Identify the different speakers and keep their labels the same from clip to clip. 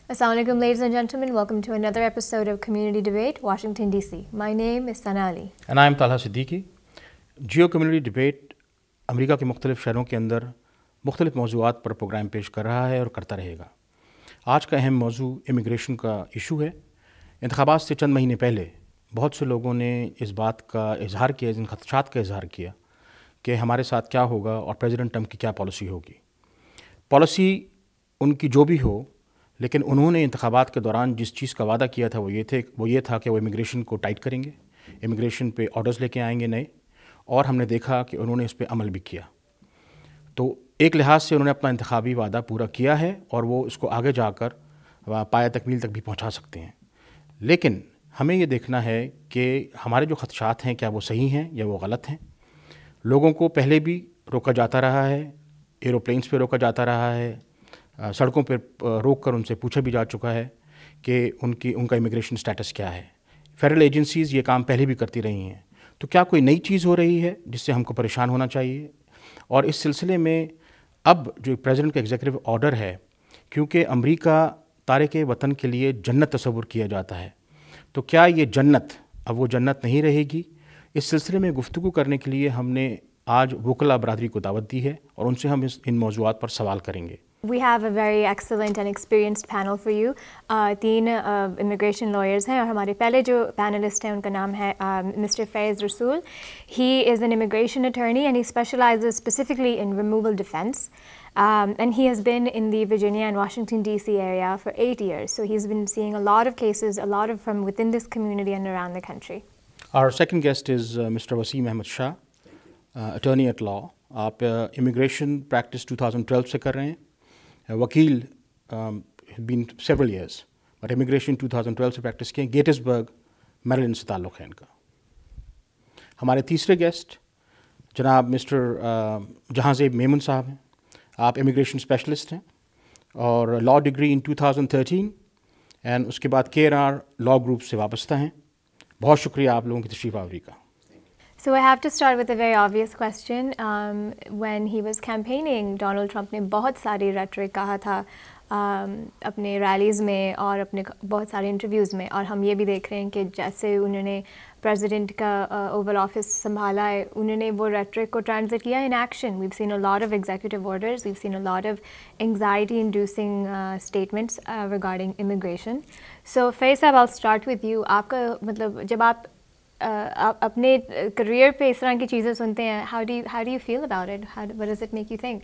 Speaker 1: Assalamu alaikum, ladies and gentlemen. Welcome to another episode of Community Debate, Washington, D.C. My name is Sana Ali.
Speaker 2: And I am Talha Siddiqui. Geo community debate America के मुख्तलिफ शहरों के अंदर मुख्तलिफ मौज़ूआत पर programme पेश कर रहा है और करता रहेगा। आज का अहम मौजू इमिग्रेशन का इशू है। इंतखाबात से चंद महीने पहले बहुत से लोगों ने इस बात का इजहार किया, इन खदशात का इजहार किया कि हमारे साथ क्या होगा और प्रेसिडेंट ट्रंप की क्या पॉलिसी होगी। पॉलिसी उनकी जो भी हो, लेकिन उन्होंने इंतखाबात के दौरान जिस चीज़ का वादा किया था वो ये था कि वो इमिग्रेशन को टाइट करेंगे, इमिग्रेशन पे ऑर्डर्स लेके आएंगे नए, और हमने देखा कि उन्होंने इस पे अमल भी किया। तो एक लिहाज से उन्होंने अपना इंतखाबी वादा पूरा किया है और वो इसको आगे जाकर पाया तकमील तक भी पहुंचा सकते हैं। लेकिन हमें ये देखना है कि हमारे जो खदशात हैं क्या वो सही हैं या वो गलत हैं। लोगों को पहले भी रोका जाता रहा है, एरोप्लेन्स पे रोका जाता रहा है, सड़कों पर रोक कर उनसे पूछा भी जा चुका है कि उनका इमिग्रेशन स्टेटस क्या है। फेडरल एजेंसीज़ ये काम पहले भी करती रही हैं। तो क्या कोई नई चीज़ हो रही है जिससे हमको परेशान होना चाहिए? और इस सिलसिले में अब जो प्रेसिडेंट का एग्जीक्यूटिव ऑर्डर है, क्योंकि अमेरिका तारिके वतन के लिए जन्नत तस्वुर किया जाता है, तो क्या ये जन्नत अब वो जन्नत नहीं रहेगी? इस सिलसिले में गुफ्तगू करने के लिए हमने आज वकला बरादरी को दावत दी है और उनसे हम इन मौज़ूआत पर सवाल करेंगे।
Speaker 1: We have a very excellent and experienced panel for you. तीन immigration lawyers हैं और हमारे पहले जो panelist हैं उनका नाम है Mr. Faiz Rasool. He is an immigration attorney and he specializes specifically in removal defense. And he has been in the Virginia and Washington, D.C. area for 8 years. So he's been seeing a lot of cases, a lot of from within this community and around the country.
Speaker 2: Our second guest is Mr. Waseem Ahmed Shah, attorney at law. आप immigration practice 2012 से कर रहे हैं। वकील been several years, but immigration 2012 से practice किए। Gettysburg Maryland से ताल्लुक़ है इनका। हमारे तीसरे गेस्ट जनाब मिस्टर जहांज़ेब मेमन साहब हैं। आप इमिग्रेशन स्पेशलिस्ट हैं और लॉ डिग्री इन 2013 एंड उसके बाद KNR लॉ ग्रुप से वाबस्ता हैं। बहुत शुक्रिया आप लोगों की तशरीफ़ आवरी का।
Speaker 1: So I have to start with a very obvious question. When he was campaigning, Donald Trump ने बहुत सारी rhetoric कहा था अपने रैलीज़ में और अपने बहुत सारे इंटरव्यूज़ में, और हम ये भी देख रहे हैं कि जैसे उन्होंने प्रेसिडेंट का ओवल ऑफिस संभाला है, उन्होंने वो rhetoric को ट्रांसलेट किया in action. We've seen a lot of executive orders, we've seen a lot of anxiety-inducing statements regarding immigration. So Faiz साहब, I'll start with you. आपका मतलब जब आप अपने करियर पे इस तरह की चीज़ें सुनते हैं, how do you feel about it? What does it make you think?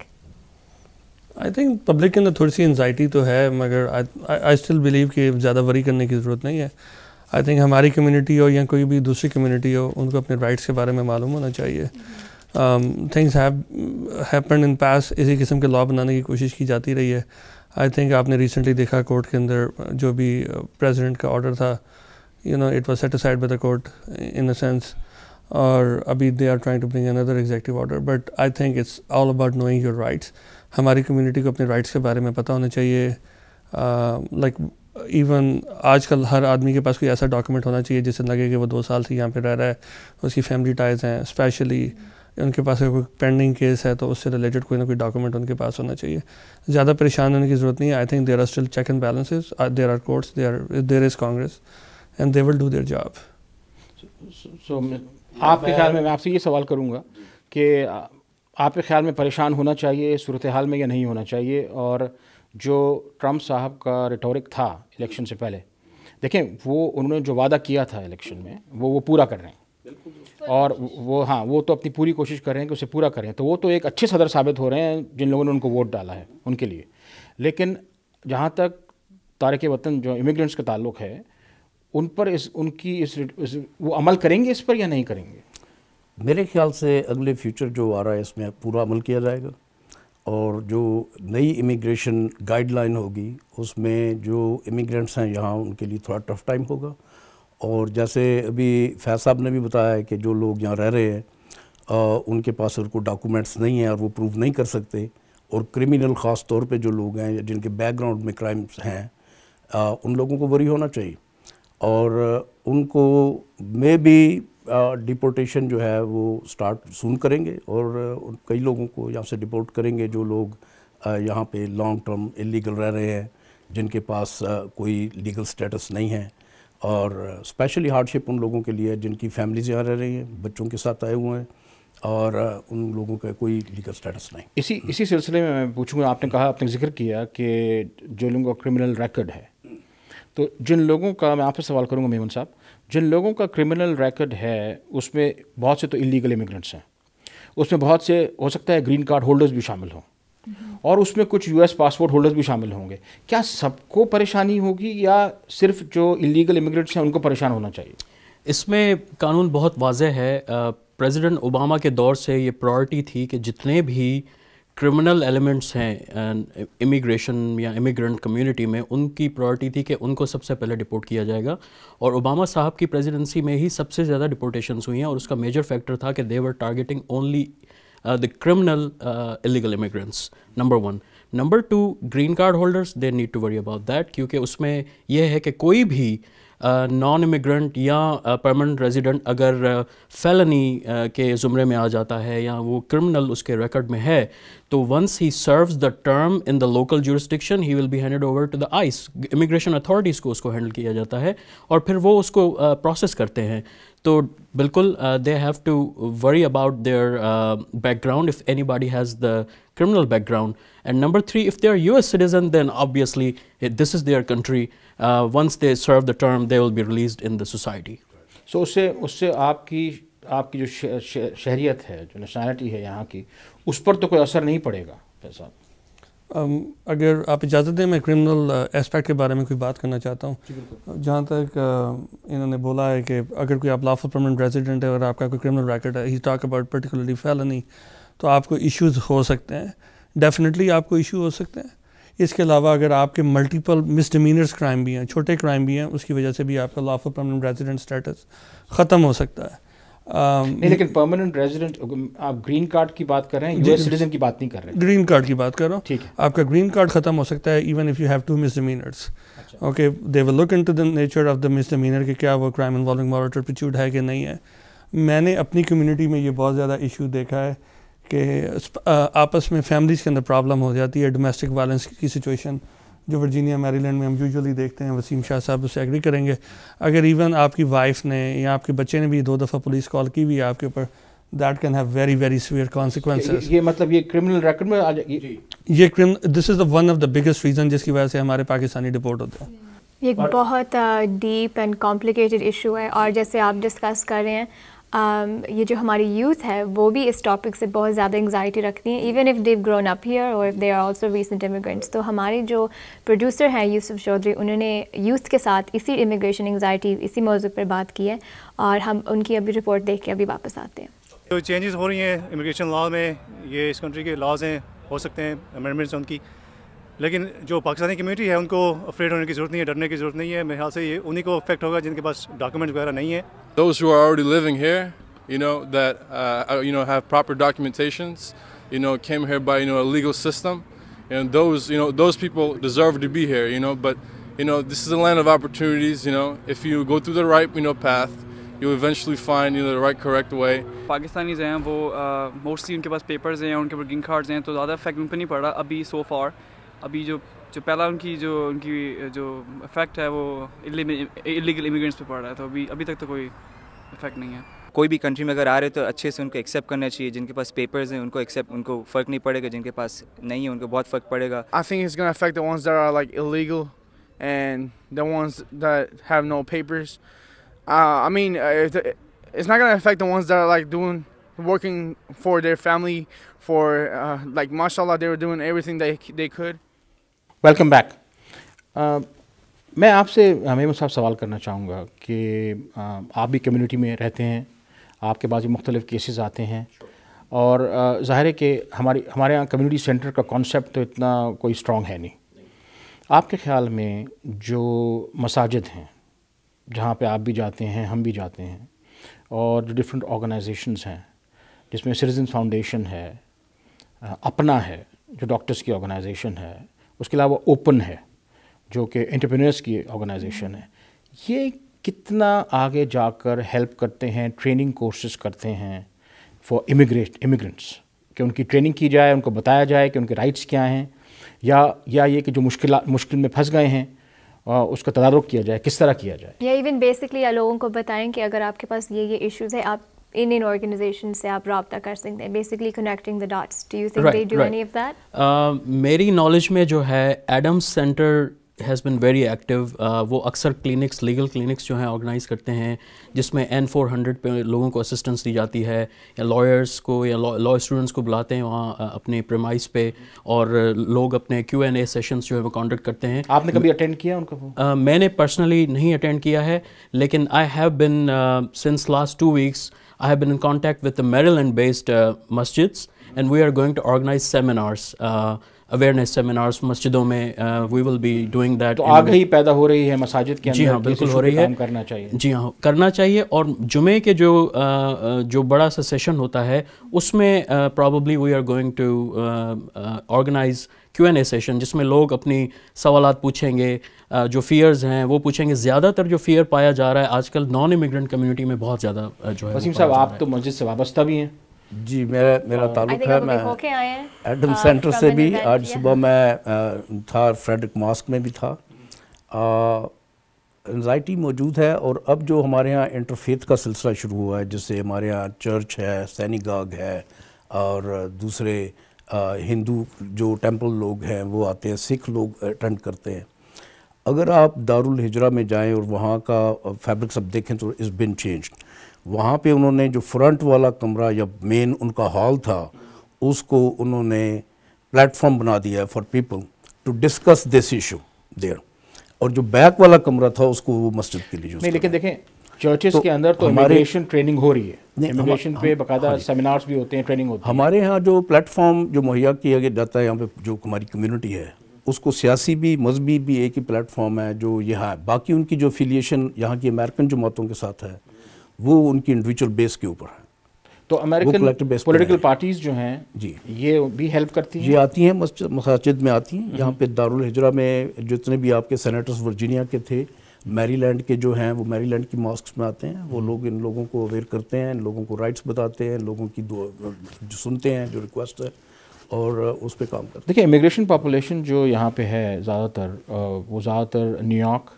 Speaker 3: I think public के अंदर थोड़ी सी एंजाइटी तो है, मगर आई स्टिल बिलीव कि ज़्यादा वरी करने की ज़रूरत नहीं है। आई थिंक हमारी कम्युनिटी हो या कोई भी दूसरी कम्युनिटी हो, उनको अपने राइट्स के बारे में मालूम होना चाहिए। थिंग्स हैपन इन पास, इसी किस्म के लॉ बनाने की कोशिश की जाती रही है। आई थिंक आपने रिसेंटली देखा कोर्ट के अंदर जो भी प्रेसिडेंट का ऑर्डर था, it was set aside by the court in a sense, or abhi they are trying to bring another executive order, but I think it's all about knowing your rights. हमारी community को अपने rights के बारे में पता होना चाहिए। like even आजकल हर आदमी के पास कोई ऐसा document होना चाहिए जिससे लगे कि वो 2 साल से यहाँ पे रह रहा है, उसकी family ties हैं, especially उनके पास कोई पेंडिंग केस है तो उससे रिलेटेड कोई ना कोई डॉक्यूमेंट उनके पास होना चाहिए। ज़्यादा परेशान होने की ज़रूरत नहीं है। I think there are still check and balances, there are courts, there is Congress, and they will do their job.
Speaker 2: So आपके ख्याल में मैं आपसे ये सवाल करूँगा कि आपके ख्याल में परेशान होना चाहिए सूरत हाल में या नहीं होना चाहिए? और जो ट्रम्प साहब का रिटोरिक था इलेक्शन से पहले, देखें उन्होंने जो वादा किया था इलेक्शन में वो पूरा कर रहे हैं, और वो तो अपनी पूरी कोशिश कर रहे हैं कि उसे पूरा करें। तो वो तो एक अच्छे सदर साबित हो रहे हैं जिन लोगों ने उनको वोट डाला है उनके लिए। लेकिन जहाँ तक तारिके वतन जो इमिग्रेंट्स का ताल्लुक़ है, उन पर वो अमल करेंगे इस पर या नहीं करेंगे?
Speaker 4: मेरे ख्याल से अगले फ्यूचर जो आ रहा है इसमें पूरा अमल किया जाएगा, और जो नई इमिग्रेशन गाइडलाइन होगी उसमें जो इमिग्रेंट्स हैं यहाँ उनके लिए थोड़ा टफ टाइम होगा। और जैसे अभी फैज़ साहब ने भी बताया है कि जो लोग यहाँ रह रहे हैं उनके पास उनको डॉक्यूमेंट्स नहीं है और वो प्रूव नहीं कर सकते, और क्रिमिनल ख़ास तौर पे जो लोग हैं जिनके बैकग्राउंड में क्राइम्स हैं उन लोगों को वरी होना चाहिए, और उनको मे भी डिपोर्टेशन जो है वो स्टार्ट सून करेंगे, और कई लोगों को यहाँ से डिपोर्ट करेंगे जो लोग यहाँ पे लॉन्ग टर्म इलीगल रह रहे हैं جن کے پاس کوئی لیگل سٹیٹس نہیں ہے، اور اسپیشلی ہارڈشپ ان لوگوں کے لیے جن کی فیملیز یہاں رہ رہی ہیں، بچوں کے ساتھ آئے ہوئے ہیں، اور ان لوگوں کا کوئی لیگل سٹیٹس نہیں۔
Speaker 2: اسی سلسلے میں پوچھوں گا، آپ نے کہا، آپ نے ذکر کیا کہ جو لوگوں کا کرمنل ریکارڈ ہے، تو جن لوگوں کا، میں آپ سے سوال کروں گا میمن صاحب، جن لوگوں کا کرمنل ریکارڈ ہے اس میں بہت سے تو انلیگل امیگرنٹس ہیں، اس میں بہت سے ہو سکتا ہے گرین کارڈ ہولڈرز بھی شامل ہوں، اور اس میں کچھ US پاسپورٹ ہولڈرز بھی شامل ہوں گے۔ کیا سب کو پریشانی ہوگی یا صرف جو انلیگل امیگرنٹس ہیں ان کو پریشان ہونا چاہیے؟
Speaker 5: اس میں قانون بہت واضح ہے۔ پریزیڈنٹ اوباما کے دور سے یہ پرائورٹی تھی کہ جتنے بھی کرمنل ایلیمنٹس ہیں امیگریشن یا امیگرنٹ کمیونٹی میں، ان کی پرائورٹی تھی کہ ان کو سب سے پہلے ڈپورٹ کیا جائے گا، اور اوباما صاحب کی پریزیڈنسی میں ہی سب سے زیادہ ڈپورٹیشنز ہوئی ہیں، اور اس کا میجر فیکٹر تھا کہ they were targeting only the criminal illegal immigrants, number 1. Number 2, green card holders, they need to worry about that، کیونکہ اس میں یہ ہے کہ کوئی بھی نان امیگرنٹ یا پرماننٹ ریزیڈنٹ اگر فیلنی کے زمرے میں آ جاتا ہے یا وہ کرمنل اس کے ریکارڈ میں ہے، تو once he serves the term in the local jurisdiction he will be handed over to the ICE, immigration authorities کو اس کو ہینڈل کیا جاتا ہے، اور پھر وہ اس کو پروسیس کرتے ہیں۔ تو بالکل they have to worry about their background of anybody has the criminal background. And number 3, if they are US citizen, then obviously this is their country. Once they serve the term, they will be released in the society.
Speaker 2: So اس سے آپ کی جو شہریت ہے، جو nationality ہے یہاں کی، اس پر تو کوئی اثر نہیں پڑے گا صاحب؟
Speaker 3: اگر آپ اجازت دیں، میں کرمنل اسپیکٹ کے بارے میں کوئی بات کرنا چاہتا ہوں۔ جہاں تک انہوں نے بولا ہے کہ اگر کوئی آپ لافل پرماننٹ ریزیڈنٹ ہے اور آپ کا کوئی کرمنل ریکارڈ ہے، he talk about particularly felony, تو آپ کو ایشوز ہو سکتے ہیں، ڈیفینیٹلی آپ کو ایشو ہو سکتے ہیں۔ اس کے علاوہ اگر آپ کے ملٹیپل مس ڈیمینرس کرائم بھی ہیں، چھوٹے کرائم بھی ہیں، اس کی وجہ سے بھی آپ کا لافل پرماننٹ ریزیڈنٹ اسٹیٹس ختم ہو سکتا ہے۔
Speaker 2: نہیں، لیکن پرماننٹ ریزیڈنٹ، آپ گرین کارڈ کی بات کر رہے ہیں، US سٹیزن کی بات نہیں کر رہے ہیں؟
Speaker 3: گرین کارڈ کی بات کر رہا ہوں۔
Speaker 2: ٹھیک ہے،
Speaker 3: آپ کا گرین کارڈ ختم ہو سکتا ہے even if you have 2 misdemeanours. Okay, they will look into the nature of the misdemeanour کہ کیا وہ کرائم انوالونگ مورل ٹرپیچوڈ ہے کہ نہیں ہے۔ میں نے اپنی کمیونٹی میں یہ بہت زیادہ ایشو دیکھا ہے کہ آپس میں فیملیز کے اندر پرابلم ہو جاتی ہے، ڈومیسٹک وائلنس کی سچویشن جو ورجینیا میری لینڈ میں ہم یوزلی دیکھتے ہیں۔ وسیم شاہ صاحب اس سے ایگری کریں گے۔ اگر ایون آپ کی وائف نے یا آپ کے بچے نے بھی 2 دفعہ پولیس کال کی ہوئی ہے آپ کے اوپر، that can have very very severe consequences.
Speaker 2: یہ مطلب یہ کرمنل ریکارڈ میں
Speaker 3: یہ this is the one of the biggest reason جس کی وجہ سے ہمارے پاکستانی ڈپورٹ ہوتے ہیں۔
Speaker 1: یہ ایک بہت ڈیپ اینڈ کمپلیکیٹڈ ایشو ہے، اور جیسے آپ ڈسکس کر رہے ہیں، یہ جو ہماری یوتھ ہے وہ بھی اس ٹاپک سے بہت زیادہ انگزائٹی رکھتی ہیں، even if they grown up here اور if they are also recent immigrants. تو ہمارے جو پروڈیوسر ہیں یوسف چودھری، انہوں نے یوتھ کے ساتھ اسی امیگریشن انگزائٹی اسی موضوع پر بات کی ہے، اور ہم ان کی ابھی رپورٹ دیکھ کے ابھی واپس آتے ہیں۔
Speaker 6: جو چینجز ہو رہی ہیں امیگریشن لا میں، یہ اس کنٹری کے لاز ہیں، ہو سکتے ہیں امینڈمنٹس ان کی، لیکن جو پاکستانی کمیونٹی ہے ان کو افریڈ ہونے کی ضرورت نہیں ہے، ڈرنے کی ضرورت نہیں ہے۔ میرے خیال سے یہ انہیں کو افیکٹ ہوگا جن کے پاس ڈاکیومنٹ وغیرہ نہیں ہے۔
Speaker 7: Those who are already living here, that have proper documentations, came here by a legal system, and those people deserve to be here, but this is a land of opportunities. If you go through the right path, you'll eventually find the right correct way.
Speaker 8: Pakistanis ہیں وہ mostly ان کے پاس papers ہیں، ان کے پاس green cards ہیں، تو زیادہ effect ان پہ نہیں پڑ رہا ابھی سو فار۔ ابھی جو پہلا ان کی جو افیکٹ ہے وہ اللیگل امیگرینٹس پہ پڑ رہا ہے، تو ابھی تک تو کوئی افیکٹ نہیں ہے۔
Speaker 9: کوئی بھی کنٹری میں اگر آ رہے تو اچھے سے ان کو ایکسیپٹ کرنا چاہیے، جن کے پاس پیپرز ہیں ان کو فرق نہیں پڑے گا، جن کے پاس نہیں ہے ان کو بہت فرق پڑے گا۔
Speaker 10: I think it's going to affect the ones that are like illegal and the ones that have no papers. I mean, it's not going to affect the ones that are like working for their family, for like mashallah they were doing everything they could.
Speaker 2: Welcome back. میں آپ سے میمن صاحب سوال کرنا چاہوں گا کہ آپ بھی کمیونٹی میں رہتے ہیں، آپ کے پاس بھی مختلف کیسز آتے ہیں، اور ظاہر ہے کہ ہمارے یہاں کمیونٹی سینٹر کا کانسیپٹ تو اتنا کوئی اسٹرانگ ہے نہیں۔ آپ کے خیال میں جو مساجد ہیں جہاں پہ آپ بھی جاتے ہیں، ہم بھی جاتے ہیں، اور جو ڈفرینٹ آرگنائزیشنز ہیں جس میں سٹیزن فاؤنڈیشن ہے، اپنا ہے جو ڈاکٹرز کی آرگنائزیشن ہے، اس کے علاوہ اوپن ہے جو کہ انٹرپرینرز کی آرگنائزیشن ہے، یہ کتنا آگے جا کر ہیلپ کرتے ہیں، ٹریننگ کورسز کرتے ہیں فار امیگرینٹس، کہ ان کی ٹریننگ کی جائے، ان کو بتایا جائے کہ ان کے رائٹس کیا ہیں، یا یہ کہ جو مشکل میں پھنس گئے ہیں اس کا تدارک کیا جائے, کس طرح کیا جائے؟
Speaker 1: یا ایون بیسکلی لوگوں کو بتائیں کہ اگر آپ کے پاس یہ ایشوز ہے, آپ ان آرگنائزیشن سے آپ رابطہ کر سکتے ہیں, basically connecting the dots. Do you think they do any of that?
Speaker 5: میری نالج میں جو ہے Adams center has been very active. وہ اکثر کلینکس, لیگل کلینکس جو ہیں آرگنائز کرتے ہیں, جس میں N400 پہ لوگوں کو اسسٹنس دی جاتی ہے, یا لائرس کو یا لا اسٹوڈنٹس کو بلاتے ہیں وہاں اپنے پریمائز پہ, اور لوگ اپنے Q&A سیشنس جو ہے وہ کنڈکٹ کرتے ہیں.
Speaker 2: آپ نے کبھی اٹینڈ کیا ان کو؟
Speaker 5: میں نے پرسنلی نہیں اٹینڈ کیا ہے, لیکن I have been since last 2 weeks I have been in contact with the Maryland-based masjids, and we are going to organize seminars, awareness seminars مسجدوں میں. We will be doing that.
Speaker 2: تو آگہی پیدا ہو رہی ہے مساجد کے اندر.
Speaker 5: جی ہاں, بالکل ہو رہی ہے.
Speaker 2: کرنا چاہیے.
Speaker 5: جی ہاں, کرنا چاہیے. اور جمعے کے جو بڑا سا سیشن ہوتا ہے اس میں probably we are going to organize Q&A session, جس میں لوگ اپنی سوالات پوچھیں گے, جو فیئرز ہیں وہ پوچھیں گے. زیادہ تر جو فیئر پایا جا رہا ہے آج کل نان امیگرنٹ کمیونٹی میں بہت زیادہ جو ہے.
Speaker 2: وسیم صاحب, آپ تو مسجد سے وابستہ بھی ہیں.
Speaker 4: جی, میرا تعلق ہے, میں ایڈم سینٹر سے بھی. آج صبح میں تھا, فریڈرک ماسک میں بھی تھا. انزائٹی موجود ہے, اور اب جو ہمارے ہاں انٹرفیتھ کا سلسلہ شروع ہوا ہے, جس سے ہمارے ہاں چرچ ہے, سینیگاگ ہے, اور دوسرے ہندو جو ٹیمپل لوگ ہیں وہ آتے ہیں, سکھ لوگ اٹینڈ کرتے ہیں. اگر آپ دارالہجرہ میں جائیں اور وہاں کا فیبرک سب دیکھیں تو اٹس بین چینجڈ. وہاں پہ انہوں نے جو فرنٹ والا کمرہ یا مین ان کا ہال تھا, اس کو انہوں نے پلیٹ فارم بنا دیا ہے for people to discuss this issue there, اور جو بیک والا کمرہ تھا اس کو وہ مسجد کے لیے یوز.
Speaker 2: نہیں, لیکن دیکھیں چرچز کے اندر تو امیگریشن ٹریننگ ہو رہی ہے, امیگریشن پہ باقاعدہ سیمینارز بھی ہوتے ہیں, ٹریننگ ہوتی ہے.
Speaker 4: ہمارے ہاں جو پلیٹ فارم جو مہیا کیا جاتا ہے یہاں پہ, جو ہماری کمیونٹی ہے, اس کو سیاسی بھی مذہبی بھی ایک ہی پلیٹ فارم ہے جو یہاں ہے. باقی ان کی جو افیلیشن یہاں کی امریکن جماعتوں کے ساتھ ہے وہ ان کی انڈیویجول بیس کے اوپر ہے.
Speaker 2: تو امریکن پولیٹیکل پارٹیز جو ہیں
Speaker 4: جی,
Speaker 2: یہ بھی ہیلپ کرتی ہیں.
Speaker 4: یہ آتی ہیں مساجد میں آتی ہیں. یہاں پہ دارالہجرہ میں جتنے بھی آپ کے سینیٹرز ورجینیا کے تھے, میری لینڈ کے جو ہیں, وہ میری لینڈ کی ماسکس میں آتے ہیں. وہ لوگ ان لوگوں کو اویئر کرتے ہیں, ان لوگوں کو رائٹس بتاتے ہیں, لوگوں کی جو سنتے ہیں, جو ریکویسٹ ہے, اور اس پہ کام کرتے ہیں.
Speaker 2: دیکھیں, امیگریشن پاپولیشن جو یہاں پہ ہے زیادہ تر, وہ زیادہ تر نیو یارک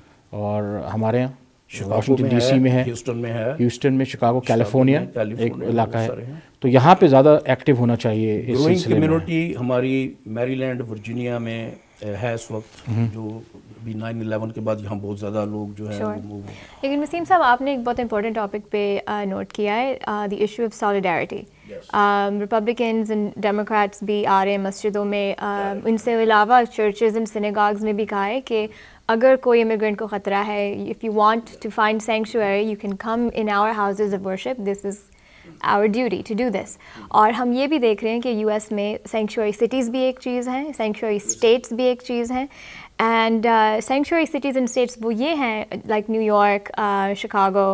Speaker 2: اور ہمارے یہاں واشنگٹن ڈی سی میں ہے, ہیوسٹن میں, شکاگو, کیلیفورنیا ایک علاقہ ہے. تو یہاں پہ زیادہ ایکٹیو ہونا چاہیے. اس سلسلے میں
Speaker 4: کمیونٹی ہماری میری لینڈ ورجینیا میں ہے اس وقت, جو ابھی 9/11 کے بعد یہاں بہت زیادہ لوگ جو ہے.
Speaker 1: لیکن وسیم صاحب, آپ نے ایک بہت امپورٹنٹ ٹاپک پہ نوٹ کیا ہے, the issue of solidarity. Republicans and Democrats بھی آ رہے ہیں مسجدوں میں. ان سے علاوہ چرچز اینڈ سینیگاگز نے بھی کہا ہے کہ اگر کوئی امیگرینٹ کو خطرہ ہے, if you want to find sanctuary you can come in our houses of worship, this is our duty to do this. اور ہم یہ بھی دیکھ رہے ہیں کہ یو ایس میں سینکچوری سٹیز بھی ایک چیز ہیں, سینکچوری اسٹیٹس بھی ایک چیز ہیں. And sanctuary cities and states وہ یہ ہیں like New York, Chicago,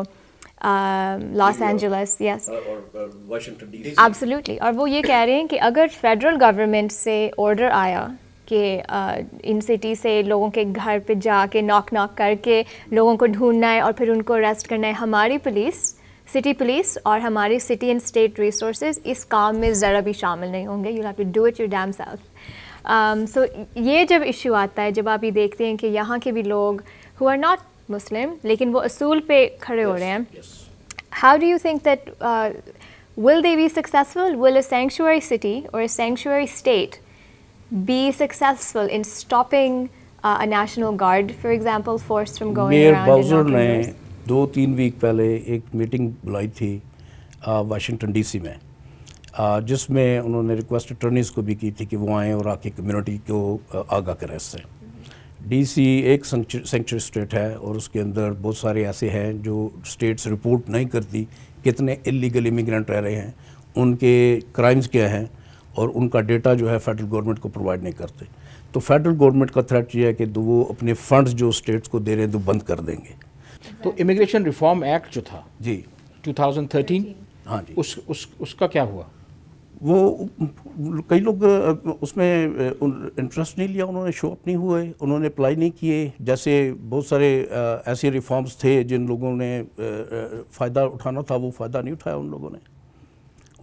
Speaker 1: Los Angeles, yes, absolutely. اور وہ یہ کہہ رہے ہیں کہ اگر فیڈرل گورنمنٹ سے آرڈر آیا کہ ان سٹی سے لوگوں کے گھر پہ جا کے ناک کر کے لوگوں کو ڈھونڈنا ہے اور پھر ان کو اریسٹ کرنا ہے, ہماری پولیس, سٹی پولیس اور ہماری سٹی اینڈ اسٹیٹ ریسورسز اس کام میں ذرا بھی شامل نہیں ہوں گے. You have to do it your damn self. So یہ جب ایشو آتا ہے, جب آپ یہ دیکھتے ہیں کہ یہاں کے بھی لوگ ہو آر ناٹ مسلم لیکن وہ اصول پہ کھڑے ہو رہے ہیں, how do you think that will they be successful, will a sanctuary city اور a sanctuary state be successful in stopping a national guard, for example, force from going around?
Speaker 4: Mayor Bowser نے 2-3 week پہلے ایک meeting بلائی تھی Washington D C میں, جس میں انہوں نے ریکویسٹ اٹرنیز کو بھی کی تھی کہ وہ آئیں اور آ کے کمیونٹی کو آگاہ کریں. اس سے ڈی سی ایک سینکچوری اسٹیٹ ہے, اور اس کے اندر بہت سارے ایسے ہیں جو اسٹیٹس رپورٹ نہیں کرتی کتنے انلیگل امیگرینٹ رہ رہے ہیں, ان کے کرائمز کیا ہیں, اور ان کا ڈیٹا جو ہے فیڈرل گورنمنٹ کو پرووائڈ نہیں کرتے. تو فیڈرل گورنمنٹ کا تھریٹ یہ ہے کہ وہ اپنے فنڈز جو اسٹیٹس کو دے رہے ہیں تو بند کر دیں گے.
Speaker 2: تو امیگریشن ریفارم ایکٹ جو تھا
Speaker 4: جی
Speaker 2: 2013,
Speaker 4: ہاں جی,
Speaker 2: اس کا کیا ہوا؟
Speaker 4: وہ کئی لوگ اس میں انٹرسٹ نہیں لیا, انہوں نے شو اپ نہیں ہوئے, انہوں نے اپلائی نہیں کیے. جیسے بہت سارے ایسے ریفارمز تھے جن لوگوں نے فائدہ اٹھانا تھا, وہ فائدہ نہیں اٹھایا ان لوگوں نے.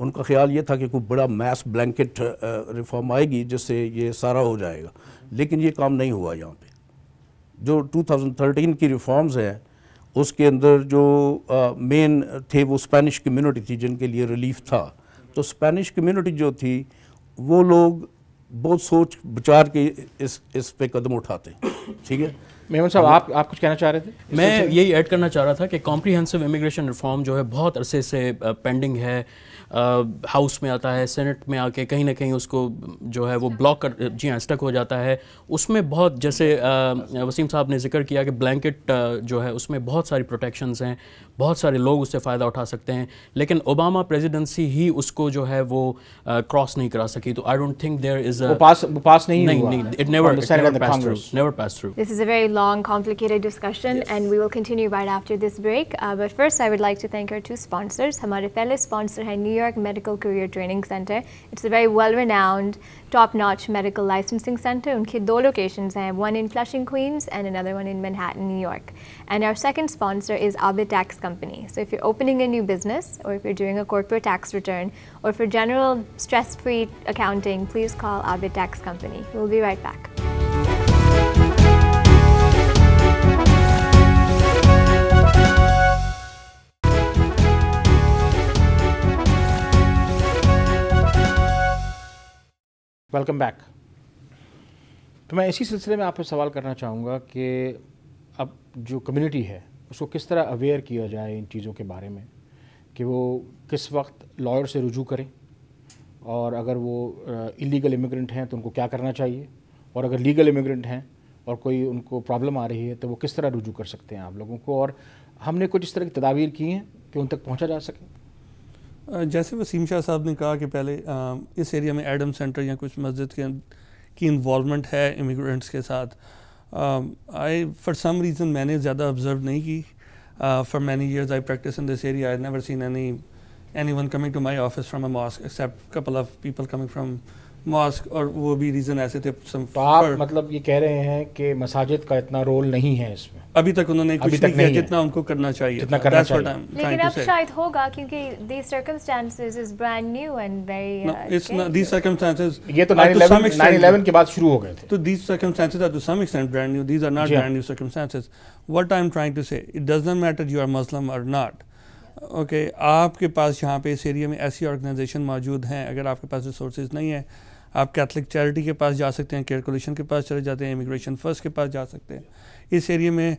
Speaker 4: ان کا خیال یہ تھا کہ کوئی بڑا میس بلینکٹ ریفارم آئے گی جس سے یہ سارا ہو جائے گا، لیکن یہ کام نہیں ہوا یہاں پہ. جو 2013 کی ریفارمز ہیں اس کے اندر جو مین تھے وہ اسپینش کمیونٹی تھی جن کے لیے ریلیف تھا. تو اسپینش کمیونٹی جو تھی وہ لوگ بہت سوچ بچار کے اس پہ قدم اٹھاتے. ٹھیک ہے
Speaker 2: میمن صاحب، آپ کچھ کہنا چاہ رہے تھے؟
Speaker 5: میں یہی ایڈ کرنا چاہ رہا تھا کہ کمپریہنسو امیگریشن ریفارم جو ہے بہت عرصے سے پینڈنگ ہے، ہاؤس میں آتا ہے، سینٹ میں آ کے کہیں نہ کہیں اس کو جو ہے وہ بلاک کر جی ہاں اسٹک ہو جاتا ہے. اس میں بہت جیسے وسیم صاحب نے ذکر کیا کہ بلینکٹ جو ہے اس میں بہت ساری پروٹیکشنز ہیں، بہت سارے لوگ اس سے فائدہ اٹھا سکتے ہیں، لیکن اوباما پریزیڈنسی ہی اس کو جو ہے وہ کراس نہیں کرا سکی. تو آئی ڈونٹ تھنک دیر از
Speaker 2: پاس نہیں ہوا.
Speaker 5: it never passed through.
Speaker 1: This is a very long, complicated discussion, and we will continue right after this break. But first, I would like to thank our two sponsors. ہمارے پہلے sponsor ہے New York Medical Career Training Center. It's a very well-renowned, top-notch medical licensing center. ان کی 2 locations ہیں, one in Flushing, Queens, and another one in Manhattan, New York. And our second sponsor is Abid Tax Company. So if you're opening a new business, or if you're doing a corporate tax return, or for general stress-free accounting, please call Abid Tax Company. We'll be right back.
Speaker 2: Welcome back. تو میں اسی سلسلے میں آپ سے سوال کرنا چاہوں گا کہ اب جو کمیونٹی ہے اس کو کس طرح اویئر کیا جائے ان چیزوں کے بارے میں کہ وہ کس وقت لائر سے رجوع کریں، اور اگر وہ اللیگل امیگرنٹ ہیں تو ان کو کیا کرنا چاہیے، اور اگر لیگل امیگرنٹ ہیں اور کوئی ان کو پرابلم آ رہی ہے تو وہ کس طرح رجوع کر سکتے ہیں آپ لوگوں کو، اور ہم نے کچھ اس طرح کی تدابیر کی ہیں کہ ان تک پہنچا جا سکے.
Speaker 3: جیسے وسیم شاہ صاحب نے کہا کہ پہلے اس ایریا میں ایڈم سینٹر یا کچھ مسجد کی انوالومنٹ ہے امیگرینٹس کے ساتھ. فار سم ریزن میں نے زیادہ آبزرو نہیں کی. For many years I practice in this area. I never seen anyone coming to my office from a mosque except couple of people coming from mosque, اور وہ بھی reason ایسے تھے.
Speaker 2: تو آپ مطلب یہ کہہ رہے ہیں کہ مساجد کا اتنا رول نہیں ہے اس میں؟
Speaker 3: ابھی تک انہوں نے کچھ نہیں کیا جتنا ان کو کرنا چاہیے.
Speaker 1: لیکن اب شاید ہوگا کیونکہ these circumstances is brand new and very
Speaker 3: these circumstances
Speaker 2: یہ تو 9/11 کے بعد شروع ہو گئے تھے.
Speaker 3: تو these circumstances are to some extent brand new. These are not brand new circumstances. What I'm trying to say, it doesn't matter you are Muslim or not. Okay, آپ کے پاس یہاں پہ اس ایریا میں ایسی آرگنائزیشن موجود ہیں. اگر آپ کے پاس ریسورسز نہیں ہیں, آپ کیتھلک چیریٹی کے پاس جا سکتے ہیں, کیئر کولیشن کے پاس چلے جاتے ہیں, امیگریشن فرسٹ کے پاس جا سکتے ہیں. اس ایریا میں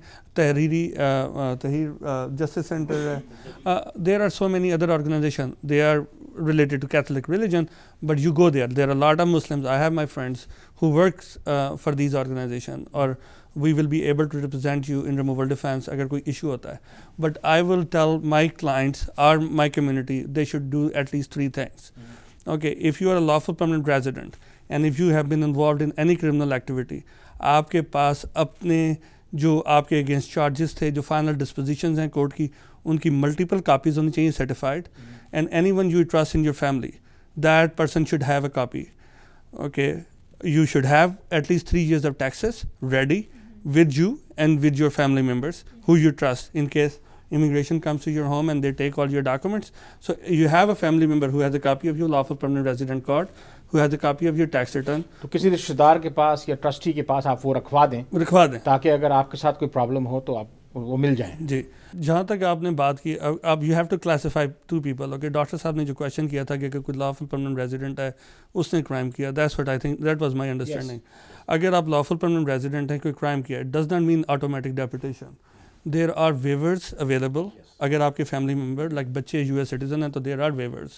Speaker 3: تحریر جسٹس سینٹر ہے. There are so many other organization, they are related to Catholic religion, but you go there. There are a lot of Muslims. I have my friends who works for these organizations, or we will be able to represent you in removal defense agar koi issue hota hai. But I will tell my clients or my community they should do at least 3 things. Okay, if you are a lawful permanent resident and if you have been involved in any criminal activity, آپ کے پاس اپنے جو آپ کے against charges تھے, جو final dispositions ہیں court کی, ان کی ملٹیپل کاپیز ہونی چاہیے certified. And any one you trust in your family, that person should have a copy. Okay, you should have at least 3 years of taxes ready with you and with your family members who you trust in case immigration comes to your home and they take all your documents. So you have a family member who has a copy of your lawful permanent resident card, who has a copy of your tax return.
Speaker 2: تو کسی رشتہ دار کے پاس یا trustee کے پاس آپ وہ رکھوا دیں تاکہ اگر آپ کے ساتھ کوئی پرابلم ہو تو آپ وہ مل جائیں.
Speaker 3: جی, جہاں تک آپ نے بات کی, اب you have to classify 2 people. Okay, doctor صاحب نے جو کویشچن کیا تھا کہ اگر کوئی لافل پرماننٹ ریزیڈنٹ ہے, اس نے کرائم کیا, that's what I think, that was my understanding. اگر آپ لافل پرماننٹ ریزیڈنٹ ہیں, کوئی کرائم کیا, it does not mean automatic deportation. There are waivers available. اگر آپ کے فیملی ممبر لائک بچے یو ایس سٹیزن ہیں تو there are waivers.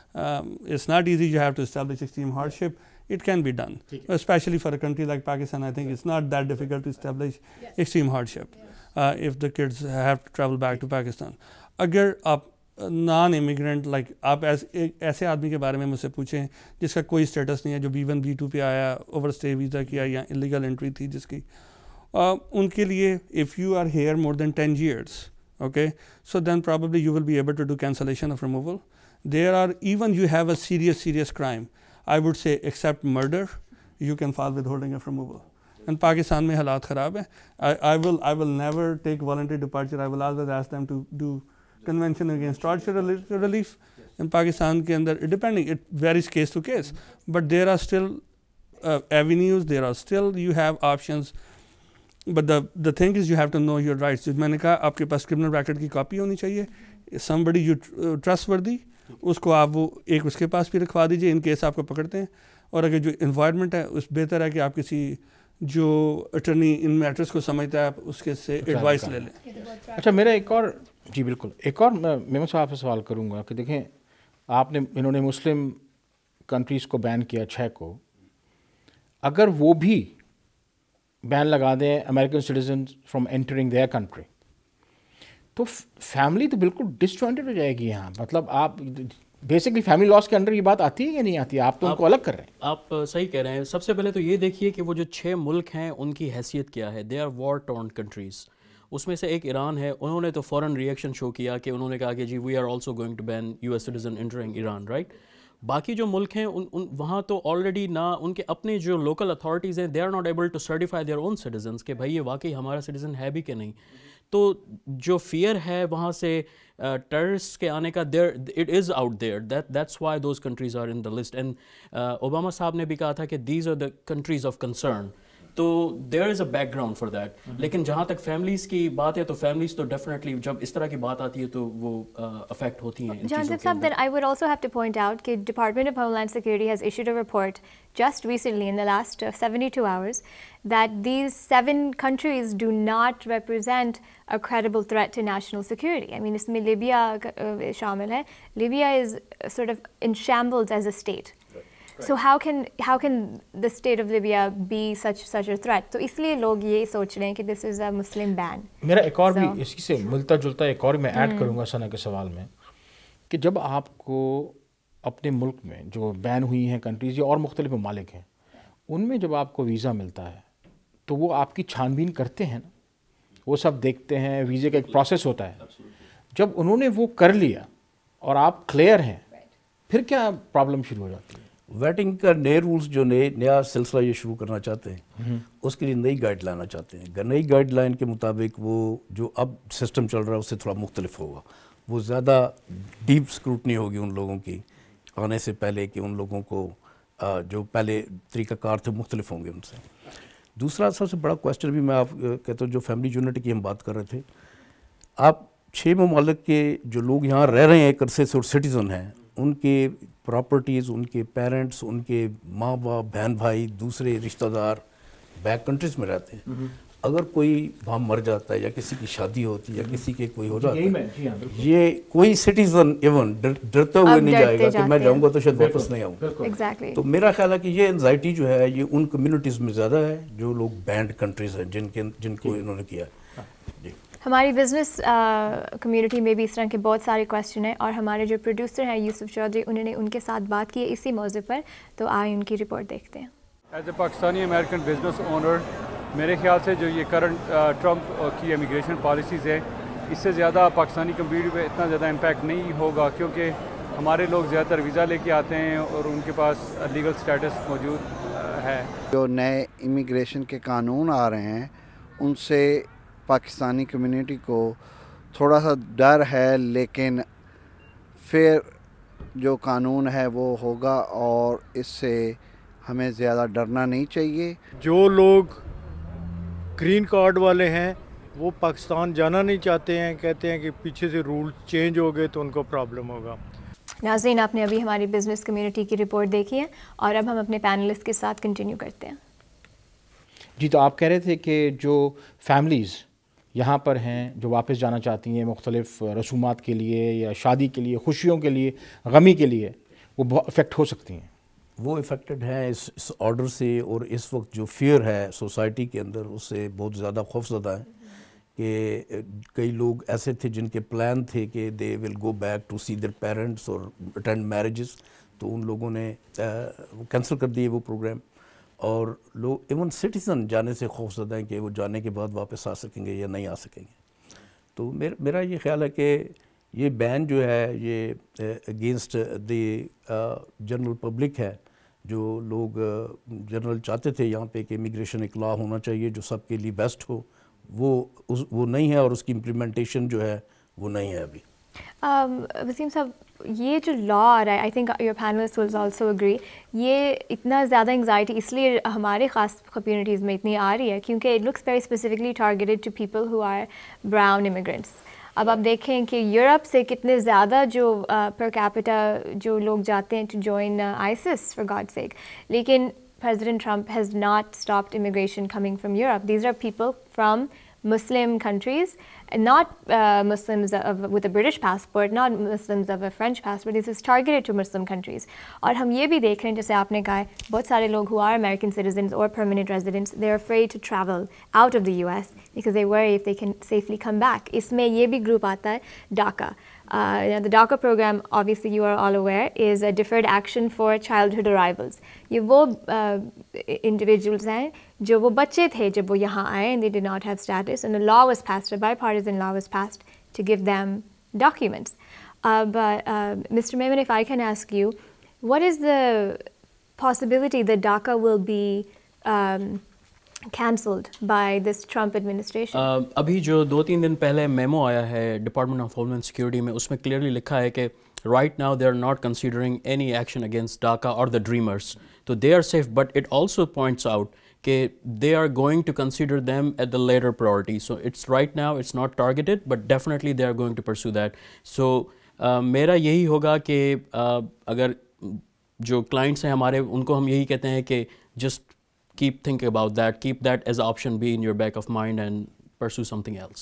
Speaker 3: It's not easy, you have to establish extreme hardship. It can be done, especially for a country like Pakistan. I think it's not that difficult to establish extreme hardship if the kids have to travel back to Pakistan. اگر آپ naan immigrant like آپ ایسے آدمی کے بارے میں مجھ سے پوچھیں جس کا کوئی اسٹیٹس نہیں ہے, جو B1 B2 پہ آیا, اوور اسٹے ویزا کیا یا انلیگل انٹری تھی جس کی, ان کے لیے if you are here more than 10 years, okay, so then probably you will be able to do cancellation of removal. There are, even you have a serious crime, I would say except murder, you can file withholding of removal. And Pakistan میں حالات خراب ہیں. I will never take voluntary departure. I will always ask them to do convention against torture relief in Pakistan کے اندر depending it varies case to case, but there are still avenues, there are still you have options, but the thing is you have to know your rights. میں نے کہا آپ کے پاس criminal record کی copy ہونی چاہیے, سم بڈی یو ٹرسٹ وردی, اس کو آپ وہ ایک اس کے پاس بھی رکھوا دیجیے ان کیس آپ کو پکڑتے ہیں. اور اگر جو انوائرمنٹ ہے اس بہتر ہے کہ آپ کسی جو اٹرنی ان میٹرز کو سمجھتا ہے آپ اس کے سے ایڈوائس لے لیں.
Speaker 2: اچھا میرا ایک اور, جی بالکل, ایک اور میں صاحب سے سوال کروں گا کہ دیکھیں آپ نے, انہوں نے مسلم کنٹریز کو بین کیا 6 کو, اگر وہ بھی بین لگا دیں American citizen from entering their country تو فیملی تو بالکل ڈسجوائنٹڈ ہو جائے گی یہاں. مطلب آپ بیسکلی فیملی لاس کے اندر یہ بات آتی ہے یا نہیں آتی؟ آپ تو ان کو الگ کر رہے ہیں.
Speaker 5: آپ صحیح کہہ رہے ہیں. سب سے پہلے تو یہ دیکھیے کہ وہ جو 6 ملک ہیں ان کی حیثیت کیا ہے. They are war torn countries. اس میں سے ایک ایران ہے, انہوں نے تو فوراً ریئیکشن شو کیا کہ انہوں نے کہا کہ جی we are also going to ban U S citizen entering Iran, right. باقی جو ملک ہیں وہاں تو آلریڈی نہ ان کے اپنے جو لوکل اتھارٹیز ہیں, they are not able to certify their own citizens کہ بھائی یہ واقعی ہمارا سٹیزن ہے بھی کہ نہیں. تو جو فیئر ہے وہاں سے ٹیررسٹ کے آنے کا, it is out there, that's why those countries are in the list. And Obama صاحب نے بھی کہا تھا کہ these are the countries of concern. تو there is a background for that. لیکن جہاں تک فیملیز کی بات ہے تو فیملیز تو ڈیفینیٹلی جب اس طرح کی بات آتی ہے تو وہ افیکٹ ہوتی ہیں.
Speaker 1: Janzib Saab, then I would also have to point out that Department of Homeland Security has issued a report just recently in the last 72 hours that these 7 countries do not represent a credible threat to national security. I mean, isme Libya shamil hai. Libya is sort of in shambles as a state. So how can the state of Libya be such a threat? تو اس لیے لوگ یہ سوچ رہے ہیں کہ this is a Muslim ban.
Speaker 2: میرا ایک اور بھی اسی سے ملتا جلتا ایک اور میں ایڈ کروں گا ثنا کے سوال میں, کہ جب آپ کو اپنے ملک میں جو بین ہوئی ہیں کنٹریز یا اور مختلف ممالک ہیں ان میں جب آپ کو ویزا ملتا ہے تو وہ آپ کی چھان بین کرتے ہیں نا, وہ سب دیکھتے ہیں, ویزے کا ایک پروسیس ہوتا ہے. جب انہوں نے وہ کر لیا اور آپ کلیئر ہیں پھر کیا پرابلم شروع ہو جاتی ہے؟
Speaker 4: ویٹنگ کا نئے رولز جو نیا سلسلہ یہ شروع کرنا چاہتے ہیں اس کے لیے نئی گائیڈ لائن چاہتے ہیں. نئی گائیڈ لائن کے مطابق وہ جو اب سسٹم چل رہا ہے اس سے تھوڑا مختلف ہوگا. وہ زیادہ ڈیپ اسکروٹنی ہوگی ان لوگوں کی آنے سے پہلے کہ ان لوگوں کو جو پہلے طریقہ کار تھے مختلف ہوں گے ان سے. دوسرا سب سے بڑا کویسچن بھی میں آپ کہتا ہوں, جو فیملی یونٹ کی ہم بات کر رہے تھے, آپ 6 ممالک کے جو لوگ یہاں رہ رہے ہیں ایک عرصے سے اور سٹیزن ہیں, ان کے پراپرٹیز, ان کے پیرنٹس, ان کے ماں باپ, بہن بھائی, دوسرے رشتہ دار بیک کنٹریز میں رہتے ہیں. اگر کوئی وہاں مر جاتا ہے یا کسی کی شادی ہوتی ہے یا کسی کے کوئی ہو جاتا ہے, یہ کوئی سٹیزن ایون ڈرتے ہوئے نہیں جائے گا کہ میں جاؤں گا تو شاید واپس نہیں آؤں. تو میرا خیال ہے کہ یہ انزائٹی جو ہے یہ ان کمیونٹیز میں زیادہ ہے جو لوگ بینڈ کنٹریز ہیں جن کو انہوں نے کیا ہے. جی
Speaker 1: ہماری بزنس کمیونٹی میں بھی اس طرح کے بہت سارے کویسچن ہیں, اور ہمارے جو پروڈیوسر ہیں یوسف چودھری, انہوں نے ان کے ساتھ بات کی ہے اسی موضوع پر, تو آئے ان کی رپورٹ دیکھتے ہیں.
Speaker 11: As a Pakistani American business owner, میرے خیال سے جو یہ کرنٹ ٹرمپ کی امیگریشن پالیسیز ہے اس سے زیادہ پاکستانی کمیونٹی پہ اتنا زیادہ امپیکٹ نہیں ہوگا, کیونکہ ہمارے لوگ زیادہ تر ویزا لے کے آتے ہیں اور ان کے پاس لیگل سٹیٹس موجود ہے. جو نئے امیگریشن کے قانون آ رہے ہیں ان سے پاکستانی کمیونٹی کو تھوڑا سا ڈر ہے, لیکن پھر جو قانون ہے وہ ہوگا اور اس سے ہمیں زیادہ ڈرنا نہیں چاہیے.
Speaker 12: جو لوگ گرین کارڈ والے ہیں وہ پاکستان جانا نہیں چاہتے ہیں, کہتے ہیں کہ پیچھے سے رول چینج ہو گئے تو ان کو پرابلم ہوگا.
Speaker 1: ناظرین, آپ نے ابھی ہماری بزنس کمیونٹی کی رپورٹ دیکھی ہے اور اب ہم اپنے پینلسٹ کے ساتھ کنٹینیو کرتے ہیں.
Speaker 2: جی, تو آپ کہہ رہے تھے کہ جو فیملیز یہاں پر ہیں جو واپس جانا چاہتی ہیں مختلف رسومات کے لیے یا شادی کے لیے, خوشیوں کے لیے, غمی کے لیے, وہ بہت افیکٹ ہو سکتی ہیں.
Speaker 4: وہ افیکٹڈ ہیں اس آرڈر سے, اور اس وقت جو فیئر ہے سوسائٹی کے اندر اس سے بہت زیادہ خوفزدہ ہیں کہ کئی لوگ ایسے تھے جن کے پلان تھے کہ they will go back to see their parents اور اٹینڈ میرجز, تو ان لوگوں نے کینسل کر دیے وہ پروگرام, اور لوگ ایون سٹیزن جانے سے خوفزدہ ہیں کہ وہ جانے کے بعد واپس آ سکیں گے یا نہیں آ سکیں گے. تو میرا یہ خیال ہے کہ یہ بین جو ہے یہ اگینسٹ دی جنرل پبلک ہے. جو لوگ جنرل چاہتے تھے یہاں پہ کہ امیگریشن ایک لا ہونا چاہیے جو سب کے لیے بیسٹ ہو, وہ نہیں ہے, اور اس کی امپلیمنٹیشن جو ہے وہ نہیں ہے ابھی.
Speaker 1: وسیم صاحب یہ جو لا آ رہا ہے I think your panelist will also agree, یہ اتنا زیادہ انگزائٹی اس لیے ہمارے خاص کمیونٹیز میں اتنی آ رہی ہے کیونکہ it looks very specifically targeted to people who are brown immigrants. اب آپ دیکھیں کہ یورپ سے کتنے زیادہ جو پر کیپٹا جو لوگ جاتے ہیں to join ISIS for God sake, لیکن President Trump has not stopped immigration coming from Europe. These are people from Muslim countries, not Muslims with a British passport, not Muslims of a French passport. This is targeted to Muslim countries. اور ہم یہ بھی دیکھ رہے ہیں جیسے آپ نے کہا ہے بہت سارے لوگ who are American citizens or permanent residents, they're afraid to travel out of the US because they worry if they can safely come back. اس میں یہ بھی گروپ آتا ہے DACA. The DACA program, obviously you are all aware, is a deferred action for childhood arrivals. یہ وہ individuals ہیں جو وہ بچے تھے جب وہ یہاں آئے and they did not have status, and a law was passed, a bipartisan law was passed to give them documents. Mr. Memon, if I can ask you, what is the possibility that DACA will be cancelled by this Trump administration?
Speaker 5: ابھی جو 2-3 دن پہلے memo آیا ہے department of homeland security میں, اس میں clearly لکھا ہے کہ right now they are not considering any action against DACA or the dreamers, so they are safe, but it also points out that they are going to consider them at the later priority. So it's right now it's not targeted, but definitely they are going to pursue that. So میرا یہی ہوگا کہ اگر جو clients ہیں ہمارے ان کو ہم یہی کہتے ہیں کہ just keep thinking about that, keep that as an option, be in your back of mind and pursue something else.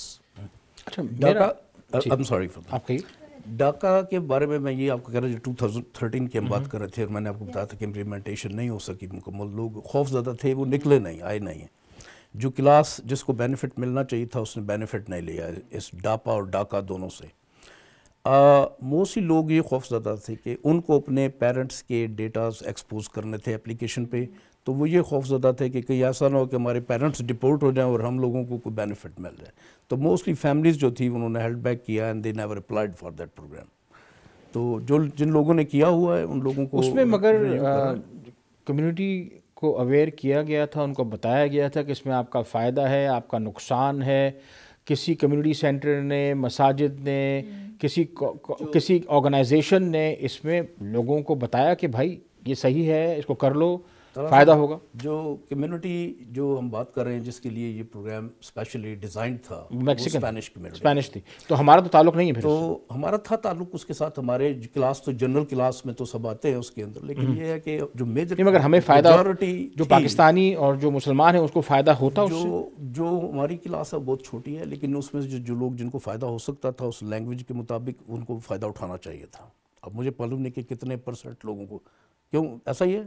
Speaker 4: I'm sorry for that. Okay. ڈاکا کے بارے میں یہ آپ کو کہہ رہا ہوں, 2013 کی ہم بات کر رہے تھے اور میں نے آپ کو بتایا تھا کہ امپلیمنٹیشن نہیں ہو سکی مکمل, لوگ خوف زدہ تھے, وہ نکلے نہیں, آئے نہیں ہیں. جو کلاس جس کو بینیفٹ ملنا چاہیے تھا اس نے بینیفٹ نہیں لیا اس ڈاپا اور ڈاکا دونوں سے. موسٹلی لوگ یہ خوف زدہ تھے کہ ان کو اپنے پیرنٹس کے ڈیٹاز ایکسپوز کرنے تھے اپلیکیشن پہ, تو وہ یہ خوف زدہ تھے کہ کہیں ایسا نہ ہو کہ ہمارے پیرنٹس ڈپورٹ ہو جائیں اور ہم لوگوں کو کوئی بینیفٹ مل جائے. تو موسٹلی فیملیز جو تھی انہوں نے ہیلڈ بیک کیا and they never applied for that program. تو جن لوگوں نے کیا ہوا ہے ان لوگوں کو
Speaker 2: اس میں مگر کمیونٹی کو اویئر کیا گیا تھا, ان کو بتایا گیا تھا کہ اس میں آپ کا فائدہ ہے, آپ کا نقصان ہے. کسی کمیونٹی سینٹر نے, مساجد نے, کسی آرگنائزیشن نے اس میں لوگوں کو بتایا کہ بھائی یہ صحیح ہے, اس کو کر لو, فائدہ ہوگا.
Speaker 4: جو کمیونٹی جو ہم بات کر رہے ہیں جس کے لیے یہ پروگرام اسپیشلی ڈیزائن تھا,
Speaker 2: اسپینش کمیونٹی, اسپینش تھی, تو ہمارا تو تعلق نہیں ہے.
Speaker 4: تو ہمارا تھا تعلق اس کے ساتھ, ہمارے کلاس تو جنرل کلاس میں تو سب آتے ہیں اس کے اندر, لیکن یہ ہے کہ جو میجر
Speaker 2: مگر ہمیں فائدہ جو پاکستانی اور جو مسلمان ہیں اس کو فائدہ ہوتا.
Speaker 4: جو ہماری کلاس ہے بہت چھوٹی ہے, لیکن اس میں جو لوگ جن کو فائدہ ہو سکتا تھا اس لینگویج کے مطابق ان کو فائدہ اٹھانا چاہیے تھا. اب مجھے معلوم نہیں کہ کتنے % لوگوں کو, کیوں ایسا ہی ہے.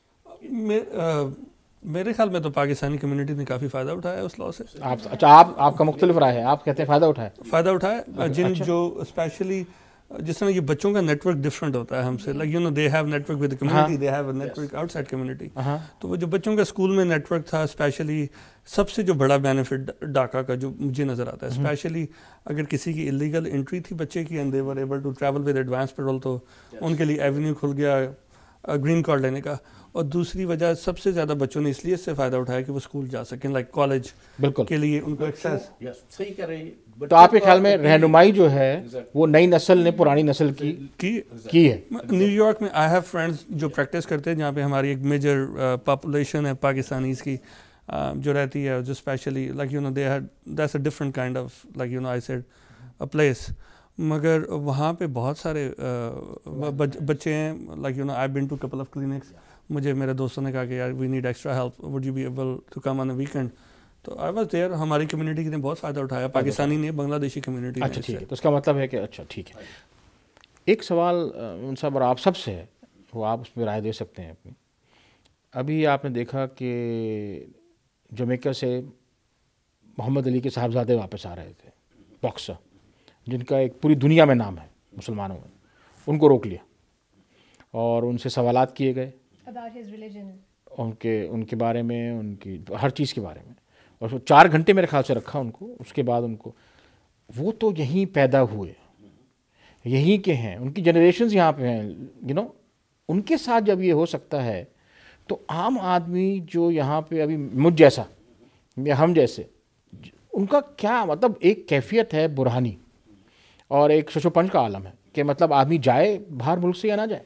Speaker 3: میرے خیال میں تو پاکستانی کمیونٹی نے کافی فائدہ اٹھایا ہے اس لاء سے.
Speaker 2: آپ کا مختلف رائے ہے, آپ کہتے ہیں فائدہ اٹھایا. جن
Speaker 3: جو اسپیشلی جس طرح یہ بچوں کا نیٹ ورک ڈفرینٹ ہوتا ہے ہم سے, like you know they have network with community, they have a network outside community. تو وہ جو بچوں کا اسکول میں نیٹ ورک تھا, اسپیشلی سب سے جو بڑا بینیفٹ ڈاکا کا جو مجھے نظر آتا ہے, اسپیشلی اگر کسی کی الیگل انٹری تھی بچے کی and they were able to travel with advance parole, تو ان کے لیے ایونیو کھل گیا گرین کارڈ لینے کا. اور دوسری وجہ سب سے زیادہ بچوں نے اس لیے اس سے فائدہ اٹھایا کہ وہ اسکول جا سکیں, لائک کالج کے لیے ان کو ایکسیس.
Speaker 4: صحیح کہہ رہے ہیں.
Speaker 2: تو آپ کے خیال میں رہنمائی جو ہے وہ نئی نسل نے پرانی نسل کی ہے.
Speaker 3: نیو یارک میں آئی ہیو فرینڈس جو پریکٹس کرتے ہیں, جہاں پہ ہماری ایک میجر پاپولیشن ہے پاکستانیز کی جو رہتی ہے, جو specially like you know they had that's a different kind of like you know I said a place. مگر وہاں پہ بہت سارے بچے ہیں, like you know I been to couple of clinics. مجھے میرے دوستوں نے کہا کہ یار we need extra help, would you be able to come on a weekend. تو آئی واز دیئر. ہماری کمیونٹی نے بہت فائدہ اٹھایا, پاکستانی نے, بنگلہ دیشی کمیونٹی نے.
Speaker 2: اچھا ٹھیک ہے, تو اس کا مطلب ہے کہ اچھا ٹھیک ہے. ایک سوال ان صاحب اور آپ سب سے ہے, وہ آپ اس میں رائے دے سکتے ہیں اپنی. ابھی آپ نے دیکھا کہ جمیکا سے محمد علی کے صاحبزادے واپس آ رہے تھے, باکسر, جن کا ایک پوری دنیا میں نام ہے مسلمانوں میں, ان کو روک لیا اور ان سے سوالات کیے گئے ان کے بارے میں, ان کی ہر چیز کے بارے میں, اور 4 گھنٹے میرے خیال سے رکھا ان کو. اس کے بعد ان کو, وہ تو یہیں پیدا ہوئے, یہیں کے ہیں, ان کی جنریشنز یہاں پہ ہیں, یو نو. ان کے ساتھ جب یہ ہو سکتا ہے تو عام آدمی جو یہاں پہ ابھی مجھ جیسا یا ہم جیسے, ان کا کیا مطلب, ایک کیفیت ہے برہانی. اور ایک ششوپنج کا عالم ہے کہ مطلب آدمی جائے باہر ملک سے یا نہ جائے.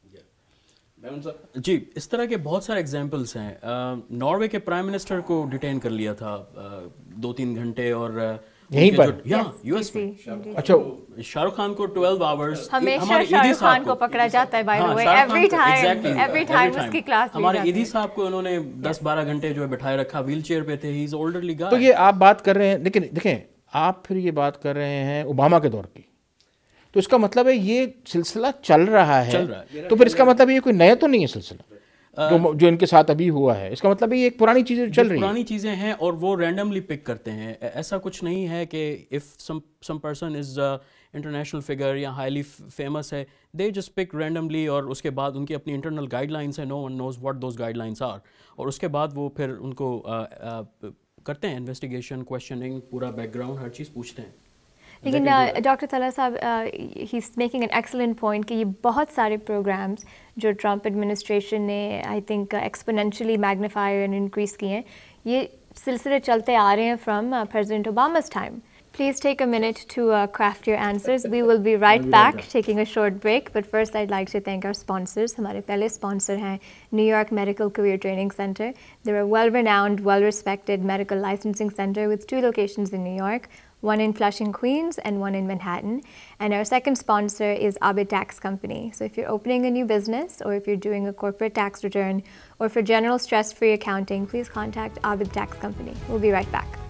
Speaker 5: جی اس طرح کے بہت سارے ایگزامپلس ہیں. ناروے کے پرائم منسٹر کو ڈیٹین کر لیا تھا 2-3 گھنٹے اور
Speaker 2: یہیں پر
Speaker 5: یو ایس میں.
Speaker 2: اچھا
Speaker 5: شاہ رخ خان کو 12 آورز
Speaker 1: ہمیشہ شاہ رخ خان کو پکڑا جاتا ہے by the way every time اس کی کلاس.
Speaker 5: ہمارے ایدھی صاحب کو انہوں نے 10-12 گھنٹے جو ہے بٹھائے رکھا, ویل چیئر پہ تھے, ہی از اولڈرلی گائے.
Speaker 2: تو یہ آپ بات کر رہے ہیں, لیکن دیکھیں آپ پھر یہ بات کر رہے ہیں اوباما کے دور کی, تو اس کا مطلب ہے یہ سلسلہ چل رہا ہے. تو پھر اس کا مطلب یہ کوئی نیا تو نہیں ہے سلسلہ جو ان کے ساتھ ابھی ہوا ہے. اس کا مطلب یہ ایک پرانی چیزیں چل رہی ہیں,
Speaker 5: پرانی چیزیں ہیں اور وہ رینڈملی پک کرتے ہیں. ایسا کچھ نہیں ہے کہ if some person is international figure یا ہائیلی فیمس ہے, دے جسٹ پک رینڈملی, اور اس کے بعد ان کی اپنی انٹرنل گائیڈ لائنس ہیں, no one knows what those guidelines are, اور اس کے بعد وہ پھر ان کو کرتے ہیں انویسٹیگیشن, کویشچننگ, پورا بیک گراؤنڈ ہر چیز پوچھتے ہیں.
Speaker 1: لیکن ڈاکٹر طلحہ صاحب he is making an excellent point کہ یہ بہت سارے پروگرامس جو ٹرمپ ایڈمنسٹریشن نے I think exponentially magnify and increase کیے ہیں, یہ سلسلے چلتے آ رہے ہیں from President Obama's time. Please take a minute to craft your answers. We will be right back, taking a short break. But first, I'd like to thank our sponsors. ہمارے پہلے sponsor ہیں New York Medical Career Training Center. They're a well-renowned, well-respected medical licensing center with 2 locations in New York, one in Flushing, Queens, and one in Manhattan. And our second sponsor is Abid Tax Company. So if you're opening a new business, or if you're doing a corporate tax return, or for general stress-free accounting, please contact Abid Tax Company. We'll be right back.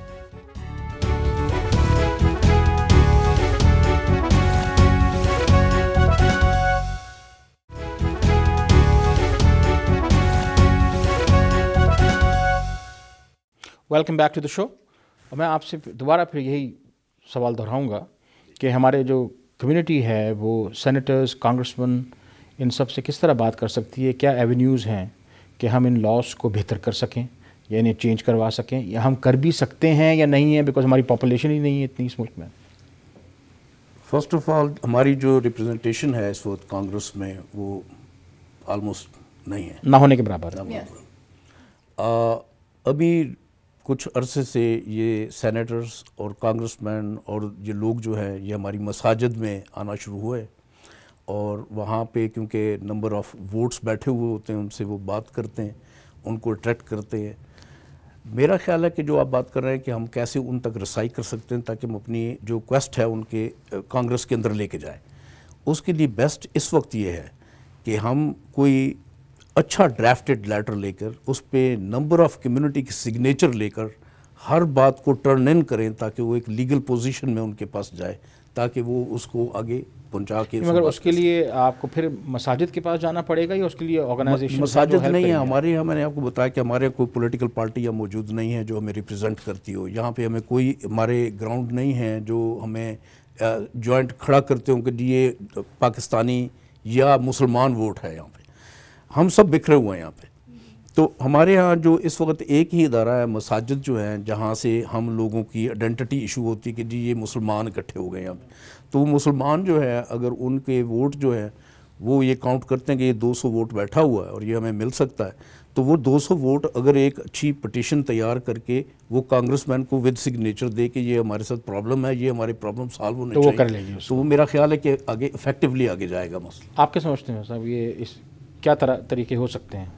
Speaker 2: Welcome back to the show. میں آپ سے دوبارہ پھر یہی سوال دہراؤں گا کہ ہمارے جو کمیونٹی ہے وہ سینیٹرز, کانگریس مین, ان سب سے کس طرح بات کر سکتی ہے, کیا ایونیوز ہیں کہ ہم ان لاس کو بہتر کر سکیں یا انہیں چینج کروا سکیں, یا ہم کر بھی سکتے ہیں یا نہیں ہیں, بیکاز ہماری پاپولیشن ہی نہیں ہے اتنی اس ملک میں.
Speaker 4: فرسٹ آف آل ہماری جو ریپرزنٹیشن ہے اس وقت کانگریس میں وہ آلموسٹ نہیں ہے,
Speaker 2: نہ ہونے کے برابر.
Speaker 4: ابھی کچھ عرصے سے یہ سینیٹرز اور کانگریس مین اور یہ لوگ جو ہیں یہ ہماری مساجد میں آنا شروع ہوئے, اور وہاں پہ کیونکہ نمبر آف ووٹس بیٹھے ہوئے ہوتے ہیں ان سے وہ بات کرتے ہیں, ان کو اٹریکٹ کرتے ہیں. میرا خیال ہے کہ جو آپ بات کر رہے ہیں کہ ہم کیسے ان تک رسائی کر سکتے ہیں تاکہ ہم اپنی جو کویسٹ ہے ان کے کانگریس کے اندر لے کے جائیں, اس کے لیے بیسٹ اس وقت یہ ہے کہ ہم کوئی اچھا ڈرافٹڈ لیٹر لے کر اس پہ نمبر آف کمیونٹی کی سگنیچر لے کر ہر بات کو ٹرن ان کریں تاکہ وہ ایک لیگل پوزیشن میں ان کے پاس جائے تاکہ وہ اس کو آگے پہنچا کے.
Speaker 2: مگر اس کے لیے آپ کو پھر مساجد کے پاس جانا پڑے گا یا اس کے لیے آرگنائزیشن؟
Speaker 4: مساجد نہیں ہے ہمارے یہاں, میں نے آپ کو بتایا کہ ہمارے کوئی پولیٹیکل پارٹی موجود نہیں ہے جو ہمیں ریپرزینٹ کرتی ہو. یہاں پہ ہمیں کوئی ہمارے گراؤنڈ نہیں ہے جو ہمیں جوائنٹ کھڑا کرتے ہوں کہ جی یہ پاکستانی یا مسلمان ووٹ ہے. یہاں پہ ہم سب بکھرے ہوئے ہیں یہاں پہ. تو ہمارے ہاں جو اس وقت ایک ہی ادارہ ہے مساجد جو ہیں, جہاں سے ہم لوگوں کی آئیڈینٹی ایشو ہوتی ہے کہ جی یہ مسلمان اکٹھے ہو گئے یہاں پہ. تو مسلمان جو ہے اگر ان کے ووٹ جو ہے وہ یہ کاؤنٹ کرتے ہیں کہ یہ 200 ووٹ بیٹھا ہوا ہے اور یہ ہمیں مل سکتا ہے, تو وہ 200 ووٹ اگر ایک اچھی پٹیشن تیار کر کے وہ کانگریس مین کو ود سگنیچر دے کہ یہ ہمارے ساتھ پرابلم ہے, یہ ہمارے پرابلم سالو ہونے چاہیے,
Speaker 2: وہ کر لیں گے.
Speaker 4: تو وہ میرا خیال ہے کہ آگے افیکٹولی آگے جائے گا مسئلہ.
Speaker 2: آپ کیا سمجھتے ہیں صاحب, یہ اس کیا طریقے ہو سکتے ہیں؟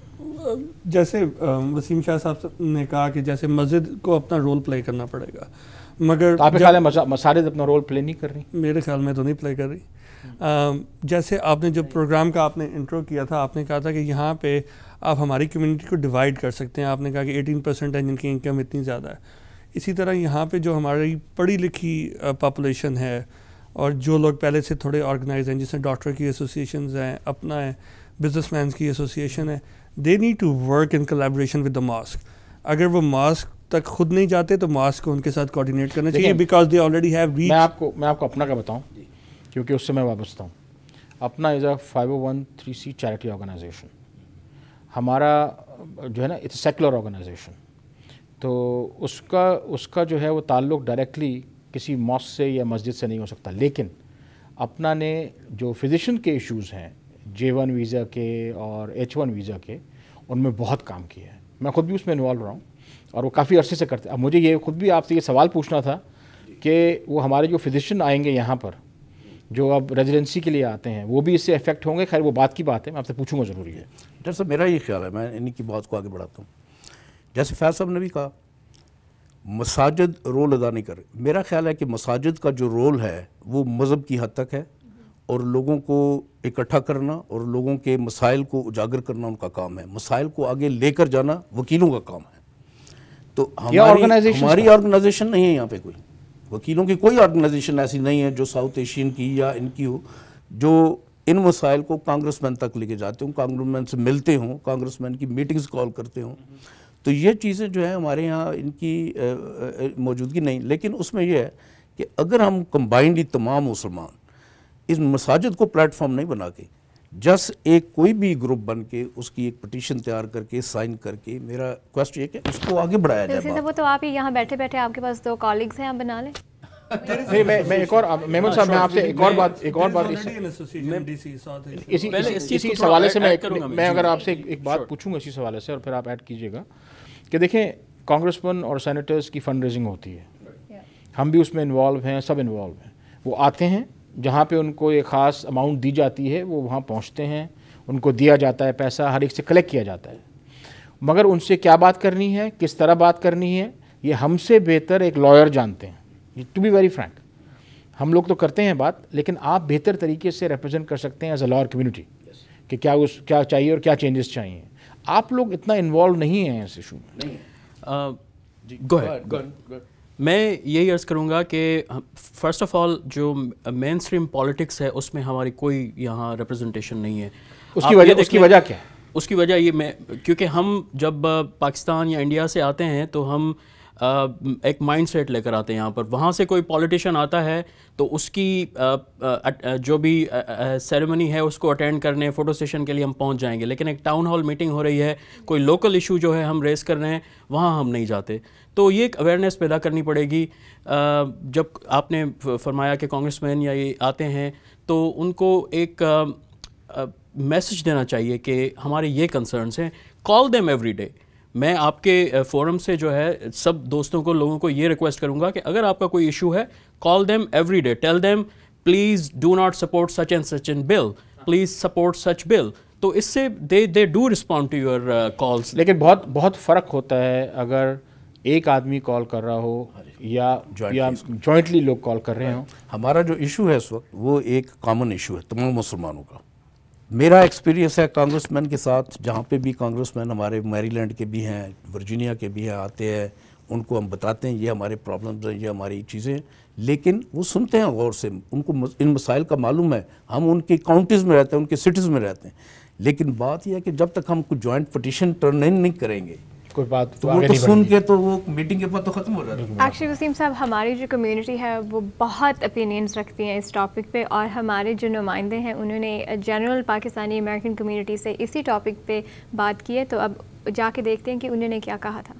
Speaker 3: جیسے وسیم شاہ صاحب نے کہا کہ جیسے مسجد کو اپنا رول پلے کرنا پڑے گا, مگر
Speaker 2: آپ کے خیال ہے مساجد اپنا رول پلے نہیں کر رہی؟
Speaker 3: میرے خیال میں تو نہیں پلے کر رہی. جیسے آپ نے جو پروگرام کا آپ نے انٹرو کیا تھا, آپ نے کہا تھا کہ یہاں پہ آپ ہماری کمیونٹی کو ڈیوائڈ کر سکتے ہیں. آپ نے کہا کہ 18% ہے جن کی انکم اتنی زیادہ ہے. اسی طرح یہاں پہ جو ہماری پڑھی لکھی پاپولیشن ہے اور جو لوگ پہلے سے تھوڑے آرگنائز ہیں, جس میں ڈاکٹر کی ایسوسیشنز ہیں, اپنا ہے, بزنس مینس کی ایسوسیشن ہے, they need to work in collaboration with the mosque. اگر وہ ماسک تک خود نہیں جاتے تو ماسک کو ان کے ساتھ کوآرڈینیٹ کرنا چاہیے, because they already have reach.
Speaker 2: میں آپ کو اپنا کا بتاؤں کیونکہ اس سے میں وابستہ ہوں. اپنا از اے 501(c) چیریٹی آرگنائزیشن. ہمارا جو ہے نا اٹس سیکولر آرگنائزیشن, تو اس کا جو ہے وہ تعلق ڈائریکٹلی کسی ماسک سے یا مسجد سے نہیں ہو سکتا. لیکن اپنا نے جو فزیشین کے ایشوز ہیں J1 ویزا کے اور H1 ویزا کے, ان میں بہت کام کیا ہے. میں خود بھی اس میں انوالو رہا ہوں اور وہ کافی عرصے سے کرتے. اب مجھے یہ خود بھی آپ سے یہ سوال پوچھنا تھا कि वो हमारे जो फिजिशियन आएंगे यहाँ पर, जो अब रेजिडेंसी के लिए आते हैं, वो भी इससे अफेक्ट होंगे। खैर वो बात की बात है, मैं आपसे पूछूंगा ज़रूरी है।
Speaker 4: डॉक्टर साहब मेरा ये ख्याल है, मैं इन्हीं की बात को आगे बढ़ाता हूँ। जैसे फैज़ साहब ने भी कहा मसाजिद रोल अदा नहीं कर रहे। मेरा ख्याल है कि मसाजिद का जो रोल है वो मज़हब की हद तक है, और लोगों को इकट्ठा करना और लोगों के मसाइल को उजागर करना उनका काम है। मसाइल को आगे लेकर जाना वकीलों का काम है। तो हमारी ऑर्गेनाइजेशन नहीं है यहाँ पे कोई, वकीलों की कोई ऑर्गेनाइजेशन ऐसी नहीं है जो साउथ एशियन की या इनकी हो, जो इन मसाइल को कांग्रेसमैन तक लेके जाते हों, कांग्रेसमैन से मिलते हों, कांग्रेसमैन की मीटिंग्स कॉल करते हों। तो ये चीज़ें जो है हमारे यहाँ इनकी मौजूदगी नहीं। लेकिन उसमें यह है कि अगर हम कंबाइंडली तमाम मुसलमान इस मसाजिद को प्लेटफॉर्म नहीं बना के जस्ट एक कोई भी ग्रुप बन के उसकी एक पटिशन तैयार करके साइन करके, मेरा क्वेश्चन ये कि उसको आगे बढ़ाया जाए।
Speaker 1: वो तो आप ही यहाँ बैठे बैठे आपके पास 2 कॉलीग्स हैं, आप बना लें।
Speaker 2: नहीं, मैं एक और मेहमूद साहब, मैं आपसे एक और बात इसी सवाले से मैं अगर आपसे एक बात पूछूंगा इसी सवाले से, और फिर आप ऐड कीजिएगा कि देखें कांग्रेसमैन और सेनेटर्स की फंड रेजिंग होती है, हम भी उसमें इन्वॉल्व हैं, सब इन्वॉल्व हैं। वो आते हैं, जहाँ पे उनको एक ख़ास अमाउंट दी जाती है, वो वहाँ पहुँचते हैं, उनको दिया जाता है पैसा, हर एक से कलेक्ट किया जाता है। मगर उनसे क्या बात करनी है, किस तरह बात करनी है, ये हमसे बेहतर एक लॉयर जानते हैं। टू बी वेरी फ्रैंक, हम लोग तो करते हैं बात, लेकिन आप बेहतर तरीके से रिप्रेजेंट कर सकते हैं एज अ लॉयर कम्युनिटी कि क्या चाहिए और क्या चेंजेस चाहिए। आप लोग इतना इन्वॉल्व नहीं हैं इस इशू में।
Speaker 5: Go ahead. मैं यही अर्ज़ करूँगा कि फ़र्स्ट ऑफ़ ऑल जो मेन स्ट्रीम पॉलिटिक्स है उसमें हमारी कोई यहाँ रिप्रेजेंटेशन नहीं है।
Speaker 2: उसकी वजह क्या है?
Speaker 5: उसकी वजह ये क्योंकि हम जब पाकिस्तान या इंडिया से आते हैं तो हम एक माइंड सेट लेकर आते हैं यहाँ पर। वहाँ से कोई पॉलिटिशियन आता है तो उसकी जो भी सेरेमनी है उसको अटेंड करने, फ़ोटो सेशन के लिए हम पहुँच जाएंगे, लेकिन एक टाउन हॉल मीटिंग हो रही है, कोई लोकल इशू जो है हम रेस कर रहे हैं, वहाँ हम नहीं जाते। तो ये एक अवेयरनेस पैदा करनी पड़ेगी। जब आपने फरमाया कि कांग्रेसमैन या ये आते हैं तो उनको एक मैसेज देना चाहिए कि हमारे ये कंसर्न्स हैं, कॉल देम एवरी डे। मैं आपके फोरम से जो है सब दोस्तों को, लोगों को ये रिक्वेस्ट करूंगा कि अगर आपका कोई इशू है, call them every day, tell them please do not support such and such an bill, please support such bill. तो इससे they do respond to your calls.
Speaker 2: लेकिन बहुत फ़र्क होता है अगर एक आदमी कॉल कर रहा हो या जॉइंटली लोग कॉल कर रहे हों।
Speaker 4: हमारा जो इशू है इस वक्त वो एक कॉमन इशू है तमाम मुसलमानों का। मेरा एक्सपीरियंस है कांग्रेसमैन के साथ, जहाँ पे भी कांग्रेसमैन हमारे मैरीलैंड के भी हैं, वर्जीनिया के भी हैं, आते हैं, उनको हम बताते हैं ये हमारे प्रॉब्लम्स हैं, ये हमारी चीज़ें, लेकिन वो सुनते हैं गौर से, उनको इन मसाइल का मालूम है। हम उनकी काउंटीज़ में रहते हैं, उनके सिटीज़ में रहते हैं, लेकिन बात यह है कि जब तक हम कोई जॉइंट पटिशन टर्न इन नहीं करेंगे
Speaker 2: कोई बात
Speaker 4: तो वो तो सुन के तो वो मीटिंग के बाद तो ख़त्म हो जाता है।
Speaker 1: एक्चुअली वसीम साहब, हमारी जो कम्युनिटी है वो बहुत ओपिनियंस रखती हैं इस टॉपिक पे, और हमारे जो नुमाइंदे हैं उन्होंने जनरल पाकिस्तानी अमेरिकन कम्युनिटी से इसी टॉपिक पे बात की है। तो अब जाके देखते हैं कि उन्होंने क्या कहा था।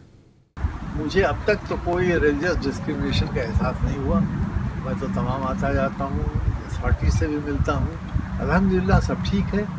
Speaker 13: मुझे अब तक तो कोई रिलीजियस डिस्क्रिमिनेशन का एहसास नहीं हुआ। मैं तो तमाम आता जाता हूँ, पार्टी से भी मिलता हूँ, अल्हम्दुलिल्लाह सब ठीक है।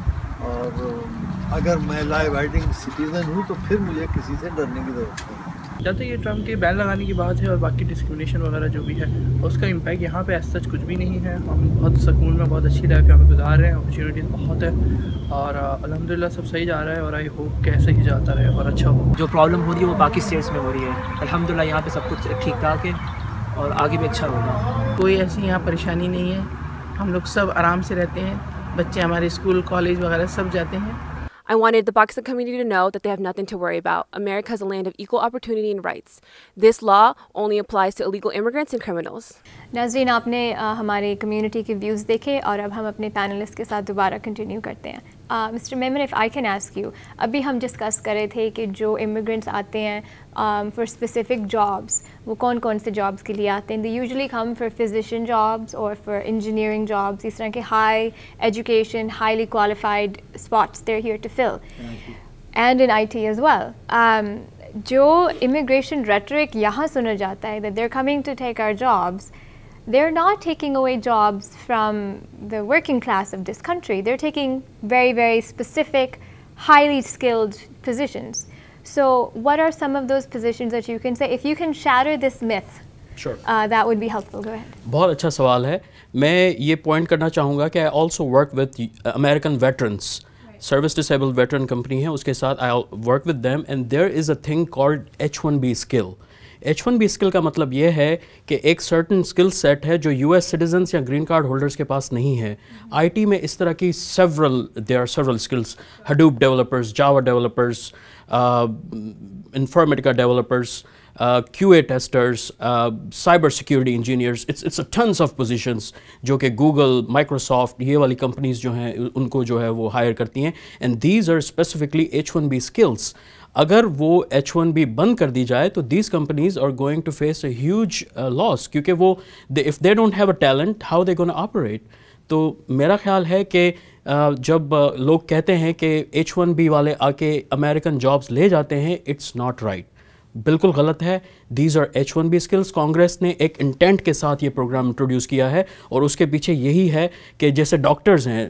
Speaker 13: और अगर मैं लॉ अबाइडिंग सिटीज़न हूँ तो फिर मुझे किसी से डरने की ज़रूरत नहीं।
Speaker 14: जब तक ये ट्रम्प के बैन लगाने की बात है और बाकी डिस्क्रिमिनेशन वगैरह जो भी है उसका इम्पैक्ट यहाँ पे ऐसा कुछ भी नहीं है। हम बहुत सुकून में बहुत अच्छी लाइफ यहाँ पे गुजार रहे हैं, अपॉर्चुनिटीज़ बहुत है और अल्हम्दुलिल्लाह सब सही जा रहा है और आई होप कि ऐसे ही जाता रहे और अच्छा हो।
Speaker 15: जो प्रॉब्लम हो रही है वो बाकी स्टेट्स में हो रही है, अल्हम्दुलिल्लाह यहाँ पे सब कुछ ठीक ठाक है और आगे भी अच्छा होगा।
Speaker 14: कोई ऐसी यहाँ परेशानी नहीं है, हम लोग सब आराम से रहते हैं, बच्चे हमारे स्कूल कॉलेज वगैरह सब जाते हैं।
Speaker 16: I wanted the Pakistan community to know that they have nothing to worry about. America is a land of equal opportunity and rights. This law only applies to illegal immigrants and criminals.
Speaker 1: नाज़रीन, आपने हमारे community के views देखे और अब हम अपने panelist के साथ दोबारा कंटिन्यू करते हैं। Mister Memon, if I can ask you, अभी हम डिस्कस कर रहे थे कि जो इमिग्रेंट्स आते हैं फॉर स्पेसिफिक जॉब्स, वो कौन कौन से जॉब्स के लिए आते हैं? They usually come for physician jobs और फॉर इंजीनियरिंग जॉब्स, इस तरह के high education, highly qualified spots they are here to fill, and in IT as well. जो इमिग्रेशन रेटरिक यहाँ सुना जाता है that they are coming to take our jobs, they're not taking away jobs from the working class of this country. They're taking very, very specific, highly skilled positions. So what are some of those positions that you can say, if you can shatter this myth That would be helpful. Go ahead.
Speaker 5: بہت اچھا سوال ہے. میں یہ point کرنا چاہوں گا کہ I also work with American veterans. Service disabled veteran company ہے, اس کے ساتھ I work with them, and there is a thing called H1B skill. H1B skill کا مطلب یہ ہے کہ ایک سرٹن اسکل سیٹ ہے جو US سٹیزنس یا گرین کارڈ ہولڈرس کے پاس نہیں ہے. آئی ٹی میں اس طرح کی there are several skills, Hadoop developers, Java developers, Informatica developers, QA testers, cyber security engineers. It's a tons of positions جو کہ گوگل, مائکروسافٹ, یہ والی کمپنیز جو ہیں ان کو جو ہے وہ ہائر کرتی ہیں, and these are specifically H1B skills. اگر وہ H1B بند کر دی جائے تو these companies are going to face a huge loss, کیونکہ وہ if they don't have a talent how they gonna operate. تو میرا خیال ہے کہ جب لوگ کہتے ہیں کہ H1B والے آ کے امریکن جابس لے جاتے ہیں, اٹس ناٹ رائٹ, بالکل غلط ہے. These are H1B skills. Congress نے ایک انٹینٹ کے ساتھ یہ پروگرام انٹروڈیوس کیا ہے, اور اس کے پیچھے یہی ہے کہ جیسے ڈاکٹرز ہیں,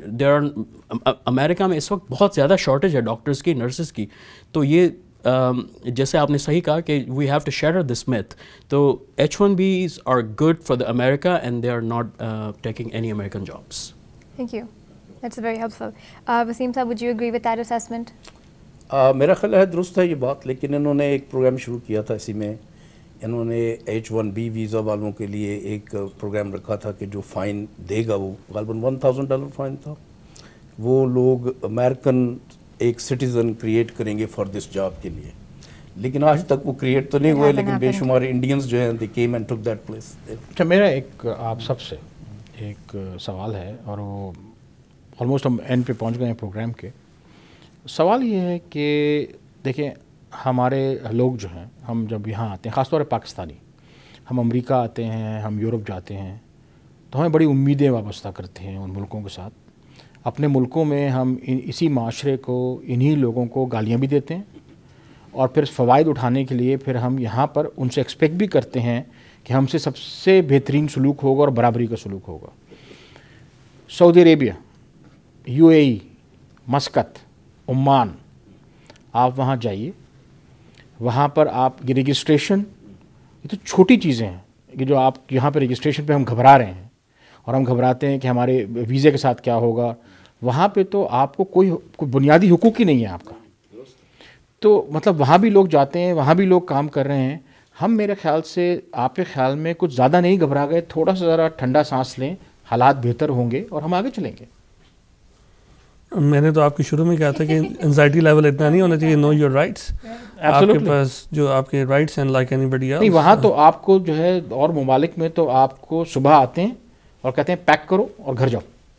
Speaker 5: امریکہ میں اس وقت بہت زیادہ شارٹیج ہے ڈاکٹرز کی, نرسز کی. تو یہ جیسے آپ نے صحیح کہا کہ we have to shatter this myth. تو H1Bs are good for the America and they are not taking any American jobs.
Speaker 1: Thank you. That's very helpful. Wasim sahab, would you agree with that assessment?
Speaker 4: میرا خیال ہے درست ہے یہ بات, لیکن انہوں نے ایک پروگرام شروع کیا تھا, اسی میں انہوں نے H1B ویزا والوں کے لیے ایک پروگرام رکھا تھا کہ جو فائن دے گا وہ غالباً $1,000 فائن تھا. وہ لوگ امریکن ایک سٹیزن کریٹ کریں گے فار دس جاب کے لیے, لیکن آج تک وہ کریٹ تو نہیں ہوئے, لیکن بے شمار انڈینز جو ہیں they came and took that place.
Speaker 2: اچھا, میرا ایک آپ سب سے ایک سوال ہے, اور وہ آلموسٹ ہم اینڈ پہ پہنچ گئے ہیں پروگرام کے. سوال یہ ہے کہ دیکھیں ہمارے لوگ جو ہیں, ہم جب یہاں آتے ہیں, خاص طور پہ پاکستانی, ہم امریکہ آتے ہیں, ہم یورپ جاتے ہیں, تو ہمیں بڑی امیدیں وابستہ کرتے ہیں ان ملکوں کے ساتھ. اپنے ملکوں میں ہم اسی معاشرے کو, انہی لوگوں کو گالیاں بھی دیتے ہیں, اور پھر فوائد اٹھانے کے لیے پھر ہم یہاں پر ان سے ایکسپیکٹ بھی کرتے ہیں کہ ہم سے سب سے بہترین سلوک ہوگا اور برابری کا سلوک ہوگا. سعودی عربیہ, UAE, مسقط, عمان, آپ وہاں جائیے, وہاں پر آپ یہ رجسٹریشن, یہ تو چھوٹی چیزیں ہیں کہ جو آپ یہاں پہ رجسٹریشن پہ ہم گھبرا رہے ہیں, اور ہم گھبراتے ہیں کہ ہمارے ویزے کے ساتھ کیا ہوگا. وہاں پہ تو آپ کو کوئی بنیادی حقوق ہی نہیں ہے آپ کا. تو مطلب وہاں بھی لوگ جاتے ہیں, وہاں بھی لوگ کام کر رہے ہیں. ہم میرے خیال سے آپ کے خیال میں کچھ زیادہ نہیں گھبرا گئے, تھوڑا سا ذرا ٹھنڈا سانس لیں, حالات بہتر ہوں گے اور ہم آگے چلیں گے.
Speaker 3: میں نے تو آپ کے شروع میں کہا تھا کہ انزائٹی لیول اتنا نہیں ہونا چاہیے. نو یور رائٹس, آپ کے پاس جو آپ کے رائٹس ہیں لائک اینی بڈی ایلس.
Speaker 2: نہیں, وہاں تو آپ کو جو ہے, اور ممالک میں تو آپ کو صبح آتے ہیں اور کہتے ہیں پیک کرو اور گھر جاؤ.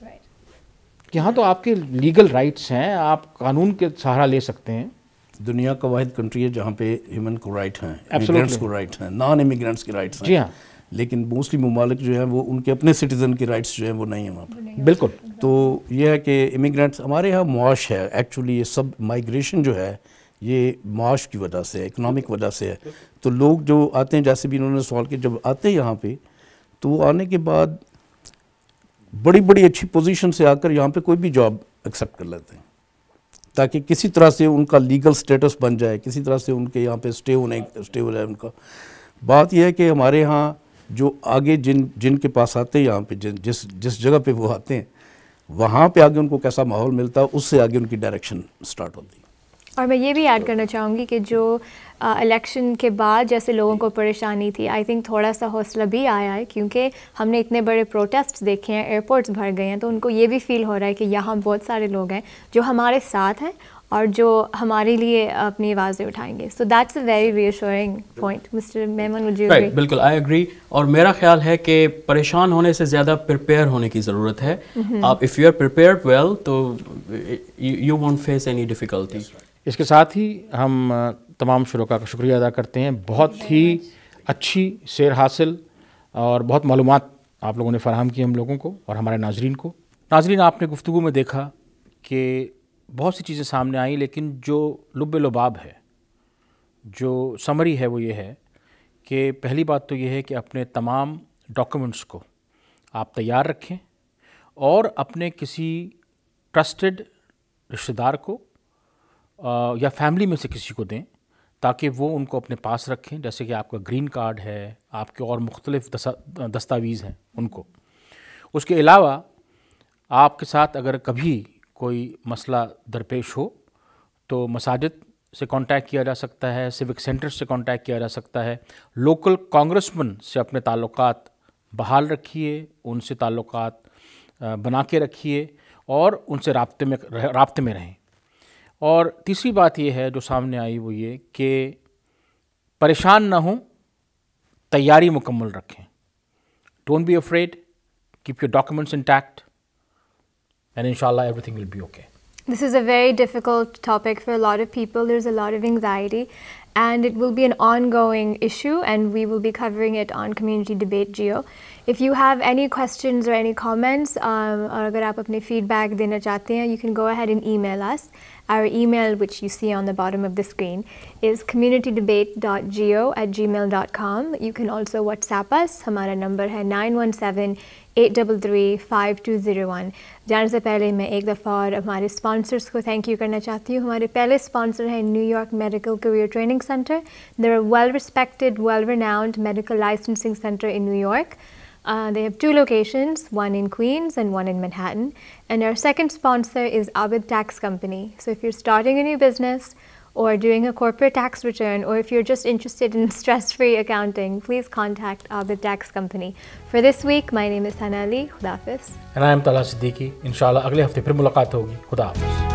Speaker 2: یہاں تو آپ کے لیگل رائٹس ہیں, آپ قانون کے سہارا لے سکتے ہیں.
Speaker 4: دنیا کا واحد کنٹری ہے جہاں پہ ہیومن کو رائٹ ہیں, امیگرینٹس کو رائٹ ہیں, نان امیگرینٹس کے رائٹس ہیں.
Speaker 2: جی ہاں,
Speaker 4: لیکن موسٹلی ممالک جو ہیں وہ ان کے اپنے سٹیزن کے رائٹس جو ہیں وہ نہیں ہیں وہاں پہ.
Speaker 2: بالکل.
Speaker 4: تو یہ ہے کہ امیگرینٹس ہمارے یہاں معاش ہے, ایکچولی یہ سب مائیگریشن جو ہے یہ معاش کی وجہ سے, اکنامک وجہ سے ہے. تو لوگ جو آتے ہیں, جیسے بھی انہوں نے سوال کیا, جب آتے ہیں یہاں پہ تو وہ آنے کے بعد بڑی بڑی اچھی پوزیشن سے آ کر یہاں پہ کوئی بھی جاب ایکسیپٹ کر لیتے ہیں, تاکہ کسی طرح سے ان کا لیگل سٹیٹس بن جائے, کسی طرح سے ان کے یہاں پہ اسٹے ہو جائے ان کا. بات یہ ہے کہ ہمارے ہاں جو آگے جن کے پاس آتے ہیں یہاں پہ, جس جگہ پہ وہ آتے ہیں, وہاں پہ آگے ان کو کیسا ماحول ملتا ہے, اس سے آگے ان کی ڈائریکشن سٹارٹ ہوتی ہے.
Speaker 1: اور میں یہ بھی ایڈ کرنا چاہوں گی کہ جو الیکشن کے بعد جیسے لوگوں کو پریشانی تھی, آئی تھنک تھوڑا سا حوصلہ بھی آیا ہے, کیونکہ ہم نے اتنے بڑے پروٹیسٹ دیکھے ہیں, ایئرپورٹس بھر گئے ہیں, تو ان کو یہ بھی فیل ہو رہا ہے کہ یہاں بہت سارے لوگ ہیں جو ہمارے ساتھ ہیں اور جو ہمارے لیے اپنی آوازیں اٹھائیں گے. So that's a very reassuring point. Mister Memon, would you agree?
Speaker 5: بالکل, آئی ایگری. اور میرا خیال ہے کہ پریشان ہونے سے زیادہ پریپیئر ہونے کی ضرورت ہے. آپ if you are prepared well تو you won't face any difficulty.
Speaker 2: اس کے ساتھ ہی ہم تمام شرکاء کا شکریہ ادا کرتے ہیں. بہت ہی اچھی سیر حاصل اور بہت معلومات آپ لوگوں نے فراہم کی ہم لوگوں کو اور ہمارے ناظرین کو. ناظرین, آپ نے گفتگو میں دیکھا کہ بہت سی چیزیں سامنے آئیں, لیکن جو لب لباب ہے, جو سمری ہے, وہ یہ ہے کہ پہلی بات تو یہ ہے کہ اپنے تمام ڈاکیومنٹس کو آپ تیار رکھیں اور اپنے کسی ٹرسٹڈ رشتہ دار کو یا فیملی میں سے کسی کو دیں, تاکہ وہ ان کو اپنے پاس رکھیں، جیسے کہ آپ کا گرین کارڈ ہے، آپ کے اور مختلف دستاویز ہیں ان کو. اس کے علاوہ آپ کے ساتھ اگر کبھی کوئی مسئلہ درپیش ہو تو مساجد سے کانٹیکٹ کیا جا سکتا ہے، سیوک سینٹر سے کانٹیکٹ کیا جا سکتا ہے، لوکل کانگریسمن سے اپنے تعلقات بحال رکھیے، ان سے تعلقات بنا کے رکھیے اور ان سے رابطے میں رہیں. اور تیسری بات یہ ہے جو سامنے آئی وہ یہ کہ پریشان نہ ہوں، تیاری مکمل رکھیں. Don't be afraid, keep your documents intact and انشاءاللہ everything will be okay.
Speaker 1: This is a very difficult topic for a lot of people. There's a lot of anxiety and it will be an ongoing issue and we will be covering it on Community Debate Geo. If you have any questions or any comments or agar aap apne feedback dena chahte hain, you can go ahead and email us. Our email, which you see on the bottom of the screen, is communitydebate.geo@gmail.com. You can also WhatsApp us. ہمارا number ہے 9178335201. جانے سے پہلے میں ایک دفعہ اور ہمارے اسپانسرس کو تھینک یو کرنا چاہتی ہوں. ہمارے پہلے اسپانسر ہیں New York medical career training centre. They're a well-respected, well-renowned medical licensing center in New York. They have 2 locations, one in Queens and one in Manhattan. And our second sponsor is Abid Tax Company. So if you're starting a new business or doing a corporate tax return, or if you're just interested in stress-free accounting, please contact Abid Tax Company. For this week, my name is Hana Ali. Khuda Hafiz.
Speaker 2: And I am Talha Siddiqui. Inshallah, اگلے ہفتے پھر ملاقات ہوگی. خدا حافظ.